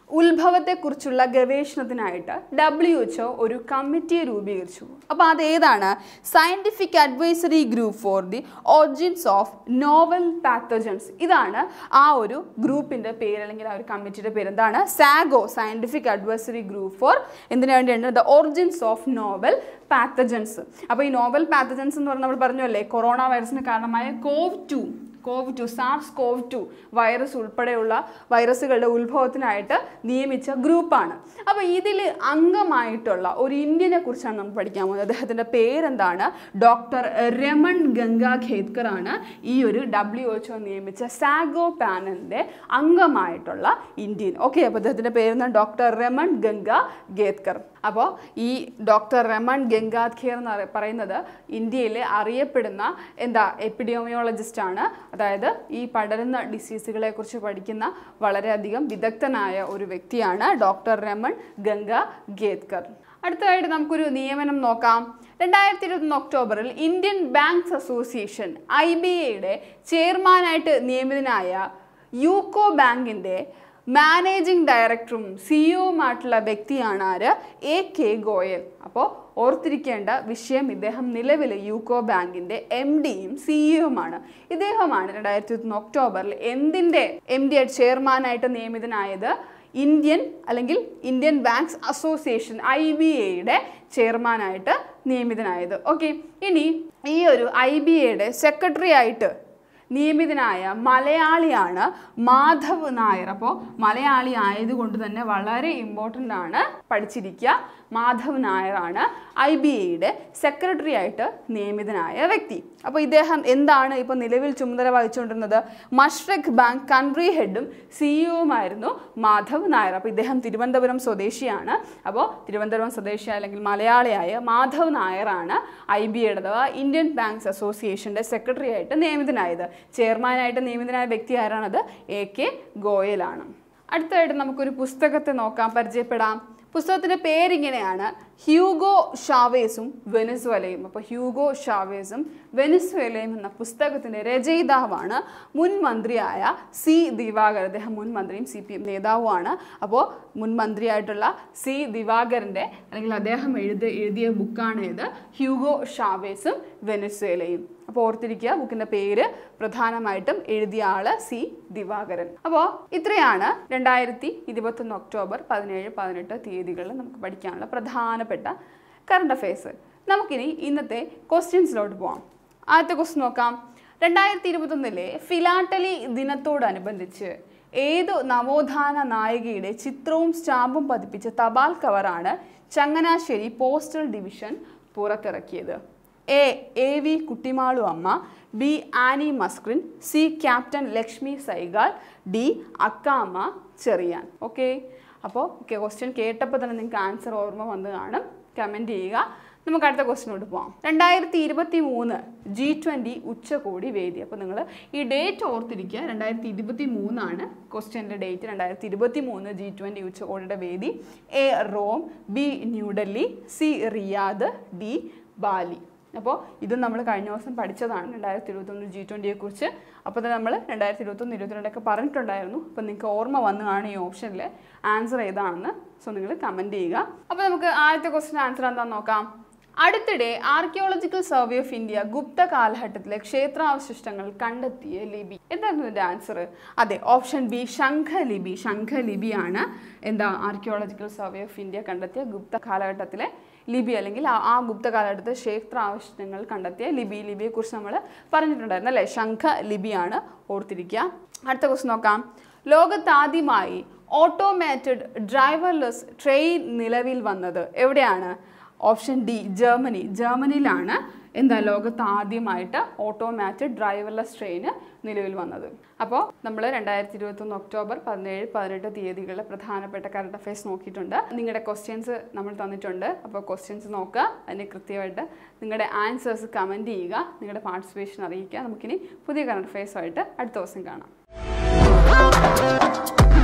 ഉത്ഭവത്തെക്കുറിച്ചുള്ള ഗവേഷണത്തിനായിട്ട് ഡബ്ല്യു എച്ച് ഒ ഒരു കമ്മിറ്റിയെ രൂപീകരിച്ചു. അപ്പോൾ അതേതാണ്? Scientific advisory group for the origins of novel pathogens. ഇതാണ് ആ ഒരു ഗ്രൂപ്പിൻ്റെ പേര്, അല്ലെങ്കിൽ ആ ഒരു കമ്മിറ്റിയുടെ പേര്. എന്താണ്? SAGO, scientific advisory group for എന്തിനു വേണ്ടിയാണ്? The origins of novel pathogens. അപ്പോൾ ഈ നോവൽ പാത്തജൻസ് എന്ന് പറഞ്ഞാൽ നമ്മൾ പറഞ്ഞു അല്ലേ, കൊറോണ വൈറസിന് കാരണമായ CoV two CoV two SARS CoV two virus ഉൾപ്പെടെയുള്ള വൈറസുകളുടെ ഉത്ഭവത്തിനായിട്ട് നിയമിച്ച ഗ്രൂപ്പാണ്. അപ്പോൾ ഇതിൽ അംഗമായിട്ടുള്ള ഒരു ഇന്ത്യനെ കുറിച്ചാണ് നമ്മൾ പഠിക്കാൻ പോകുന്നത്. അദ്ദേഹത്തിൻ്റെ പേരെന്താണ്? ഡോക്ടർ രമൺ ഗംഗാഖേദ്കർ ആണ് ഈ ഒരു ഡബ്ല്യു എച്ച് ഒ നിയമിച്ച സാഗോ പാനലിൻ്റെ അംഗമായിട്ടുള്ള ഇന്ത്യൻ. ഓക്കെ, അപ്പോൾ അദ്ദേഹത്തിൻ്റെ പേരെന്താണ്? ഡോക്ടർ രമൺ ഗംഗാഖേദ്കർ. അപ്പോൾ ഈ ഡോക്ടർ രമൺ ഗംഗാഖേർ എന്ന് പറയുന്നത് ഇന്ത്യയിലെ അറിയപ്പെടുന്ന എന്താ എപ്പിഡിയോമിയോളജിസ്റ്റ് ആണ്. അതായത് ഈ പടരുന്ന ഡിസീസുകളെ കുറിച്ച് പഠിക്കുന്ന വളരെയധികം വിദഗ്ധനായ ഒരു വ്യക്തിയാണ് ഡോക്ടർ രമൺ ഗംഗാഖേദ്കർ. അടുത്തതായിട്ട് നമുക്കൊരു നിയമനം നോക്കാം. രണ്ടായിരത്തി ഇരുപത്തൊന്ന് ഒക്ടോബറിൽ Indian Banks Association I B എയുടെ ചെയർമാനായിട്ട് നിയമിതനായ യൂക്കോ ബാങ്കിൻ്റെ മാനേജിംഗ് ഡയറക്ടറും സിഇഒയുമായിട്ടുള്ള വ്യക്തിയാണ് ആര്? A K Goyal. അപ്പോൾ ഓർത്തിരിക്കേണ്ട വിഷയം, ഇദ്ദേഹം നിലവിൽ യൂക്കോ ബാങ്കിൻ്റെ എം ഡിയും സിഇഒയുമാണ്. ഇദ്ദേഹമാണ് രണ്ടായിരത്തി ഇരുപത്തൊന്ന് ഒക്ടോബറിൽ എന്തിൻ്റെ എം ഡി ആയിട്ട് ചെയർമാനായിട്ട് നിയമിതനായത്? ഇന്ത്യൻ അല്ലെങ്കിൽ Indian Banks Association I B എയുടെ ചെയർമാനായിട്ട് നിയമിതനായത്. ഓക്കെ, ഇനി ഈ ഒരു ഐ ബി എയുടെ സെക്രട്ടറി ആയിട്ട് നിയമിതനായ മലയാളിയാണ് മാധവ് നായർ. അപ്പോൾ മലയാളി ആയതുകൊണ്ട് തന്നെ വളരെ ഇമ്പോർട്ടൻ്റ് ആണ്, പഠിച്ചിരിക്കുക. മാധവ് നായരാണ് ഐ ബി എയുടെ സെക്രട്ടറി ആയിട്ട് നിയമിതനായ വ്യക്തി. അപ്പോൾ ഇദ്ദേഹം എന്താണ് ഇപ്പോൾ നിലവിൽ ചുമതല വഹിച്ചുകൊണ്ടിരുന്നത്? മഷ്റഖ് ബാങ്ക് കൺട്രി ഹെഡും സിഇഒയുമായിരുന്നു മാധവ് നായർ. അപ്പോൾ ഇദ്ദേഹം തിരുവനന്തപുരം സ്വദേശിയാണ്. അപ്പോൾ തിരുവനന്തപുരം സ്വദേശി അല്ലെങ്കിൽ മലയാളിയായ മാധവ് നായരാണ് ഐ ബി എയുടെ അഥവാ ഇന്ത്യൻ ബാങ്ക്സ് അസോസിയേഷൻ്റെ സെക്രട്ടറി ആയിട്ട് നിയമിതനായത്. ചെയർമാനായിട്ട് നിയമിതനായ വ്യക്തി ആരാണത്? എ കെ ഗോയലാണ്. അടുത്തതായിട്ട് നമുക്കൊരു പുസ്തകത്തെ നോക്കാം, പരിചയപ്പെടാം. പുസ്തകത്തിൻ്റെ പേരിങ്ങനെയാണ്, ഹ്യൂഗോ ഷാവേസും വെനസ്വേലയും. അപ്പോൾ ഹ്യൂഗോ ഷാവേസും വെനസ്വേലയും എന്ന പുസ്തകത്തിൻ്റെ രചയിതാവാണ് മുൻ മന്ത്രിയായ സി ദിവാകർ. അദ്ദേഹം മുൻ മന്ത്രിയും സി പി എം നേതാവുമാണ്. അപ്പോൾ മുൻ മന്ത്രിയായിട്ടുള്ള സി ദിവാകരൻ്റെ അല്ലെങ്കിൽ അദ്ദേഹം എഴുതി എഴുതിയ ബുക്കാണ് ഇത്, ഹ്യൂഗോ ഷാവേസും വെനസ്വേലയും. അപ്പോൾ ഓർത്തിരിക്കുക, ബുക്കിൻ്റെ പേര് പ്രധാനമായിട്ടും എഴുതിയ ആള് സി ദിവാകരൻ. അപ്പോൾ ഇത്രയാണ് രണ്ടായിരത്തി ഇരുപത്തൊന്ന് ഒക്ടോബർ പതിനേഴ് പതിനെട്ട് തീയതികളിൽ നമുക്ക് പഠിക്കാനുള്ള പ്രധാനപ്പെട്ട കറണ്ട് അഫയേഴ്സ്. നമുക്കിനി ഇന്നത്തെ ക്വസ്റ്റ്യൻസിലോട്ട് പോകാം. ആദ്യത്തെ ക്വസ്റ്റ്യൻ നോക്കാം. രണ്ടായിരത്തി ഇരുപത്തൊന്നിലെ ഫിലാട്ടലി ദിനത്തോടനുബന്ധിച്ച് ഏതു നവോത്ഥാന നായികയുടെ ചിത്രവും സ്റ്റാമ്പും പതിപ്പിച്ച തപാൽ കവറാണ് ചങ്ങനാശ്ശേരി പോസ്റ്റൽ ഡിവിഷൻ പുറത്തിറക്കിയത്? A A V Kuttimalu Amma, B Annie Mascarene, C captain Lakshmi Sahgal, D Accamma Cherian. Okay, അപ്പോൾ ഓക്കെ ക്വസ്റ്റ്യൻ കേട്ടപ്പോൾ തന്നെ നിങ്ങൾക്ക് ആൻസർ ഓർമ്മ വന്ന് കാണും. കമൻറ്റ് ചെയ്യുക. നമുക്ക് അടുത്ത ക്വസ്റ്റിനോട്ട് പോകാം. രണ്ടായിരത്തി ഇരുപത്തി മൂന്ന് ജി ട്വൻ്റി ഉച്ചകോടി വേദി. അപ്പോൾ നിങ്ങൾ ഈ ഡേറ്റ് ഓർത്തിരിക്കുക, രണ്ടായിരത്തി ഇരുപത്തി മൂന്നാണ് ക്വസ്റ്റ്യൻ്റെ ഡേറ്റ്. രണ്ടായിരത്തി ഇരുപത്തി മൂന്ന് ജി ട്വൻ്റി ഉച്ചകോടിയുടെ വേദി A Rome, B New Delhi, C Riyadh, D Bali. അപ്പോൾ ഇത് നമ്മൾ കഴിഞ്ഞ ദിവസം പഠിച്ചതാണ് രണ്ടായിരത്തി ഇരുപത്തൊന്ന് ജി ട്വൻ്റിയെ കുറിച്ച്. അപ്പോൾ തന്നെ നമ്മൾ രണ്ടായിരത്തി ഇരുപത്തൊന്ന് ഇരുപത്തിരണ്ടൊക്കെ പറഞ്ഞിട്ടുണ്ടായിരുന്നു. അപ്പോൾ നിങ്ങൾക്ക് ഓർമ്മ വന്നതാണ് ഈ ഓപ്ഷനിൽ ആൻസർ ഏതാണെന്ന്. സോ നിങ്ങൾ കമൻറ്റ് ചെയ്യുക. അപ്പോൾ നമുക്ക് ആദ്യത്തെ ക്വസ്റ്റിൻ്റെ ആൻസർ എന്താണെന്ന് നോക്കാം. അടുത്തിടെ archaeological survey of India Gupta കാലഘട്ടത്തിലെ ക്ഷേത്രാവശിഷ്ടങ്ങൾ കണ്ടെത്തിയ ലിപി. എന്തായിരുന്നു ഇതിൻ്റെ ആൻസർ? അതെ, ഓപ്ഷൻ ബി ശംഖലിപി. ശംഖലിപിയാണ് എന്താ ആർക്കിയോളജിക്കൽ സർവേ ഓഫ് ഇന്ത്യ കണ്ടെത്തിയ ഗുപ്ത കാലഘട്ടത്തിലെ ലിപി, അല്ലെങ്കിൽ ആ ഗുപ്ത കാലഘട്ടത്തിൽ ക്ഷേത്രാവശിഷ്ടങ്ങൾ കണ്ടെത്തിയ ലിപി. ലിപിയെക്കുറിച്ച് നമ്മൾ പറഞ്ഞിട്ടുണ്ടായിരുന്നു അല്ലേ? ശംഖ ലിപിയാണ്, ഓർത്തിരിക്കുക. അടുത്ത ക്വസ്റ്റ്യൻ നോക്കാം. ലോകത്താദ്യമായി ഓട്ടോമാറ്റഡ് ഡ്രൈവർലെസ് ട്രെയിൻ നിലവിൽ വന്നത് എവിടെയാണ്? Option D Germany. ജർമ്മനിയിലാണ് എന്താ ലോകത്ത് ആദ്യമായിട്ട് ഓട്ടോമാറ്റഡ് ഡ്രൈവർലെസ് ട്രെയിന് നിലവിൽ വന്നത്. അപ്പോൾ നമ്മൾ രണ്ടായിരത്തി ഇരുപത്തൊന്ന് ഒക്ടോബർ പതിനേഴ് പതിനെട്ട് തീയതികളിലെ പ്രധാനപ്പെട്ട കറണ്ട് അഫയേഴ്സ് നോക്കിയിട്ടുണ്ട്. നിങ്ങളുടെ ക്വസ്റ്റ്യൻസ് നമ്മൾ തന്നിട്ടുണ്ട്. അപ്പോൾ ക്വസ്റ്റ്യൻസ് നോക്കുക, അതിന് കൃത്യമായിട്ട് നിങ്ങളുടെ ആൻസേഴ്സ് കമൻറ്റ് ചെയ്യുക, നിങ്ങളുടെ പാർട്ടിസിപ്പേഷൻ അറിയിക്കുക. നമുക്കിനി പുതിയ കറണ്ട് അഫയേഴ്സുമായിട്ട് അടുത്ത ദിവസം കാണാം.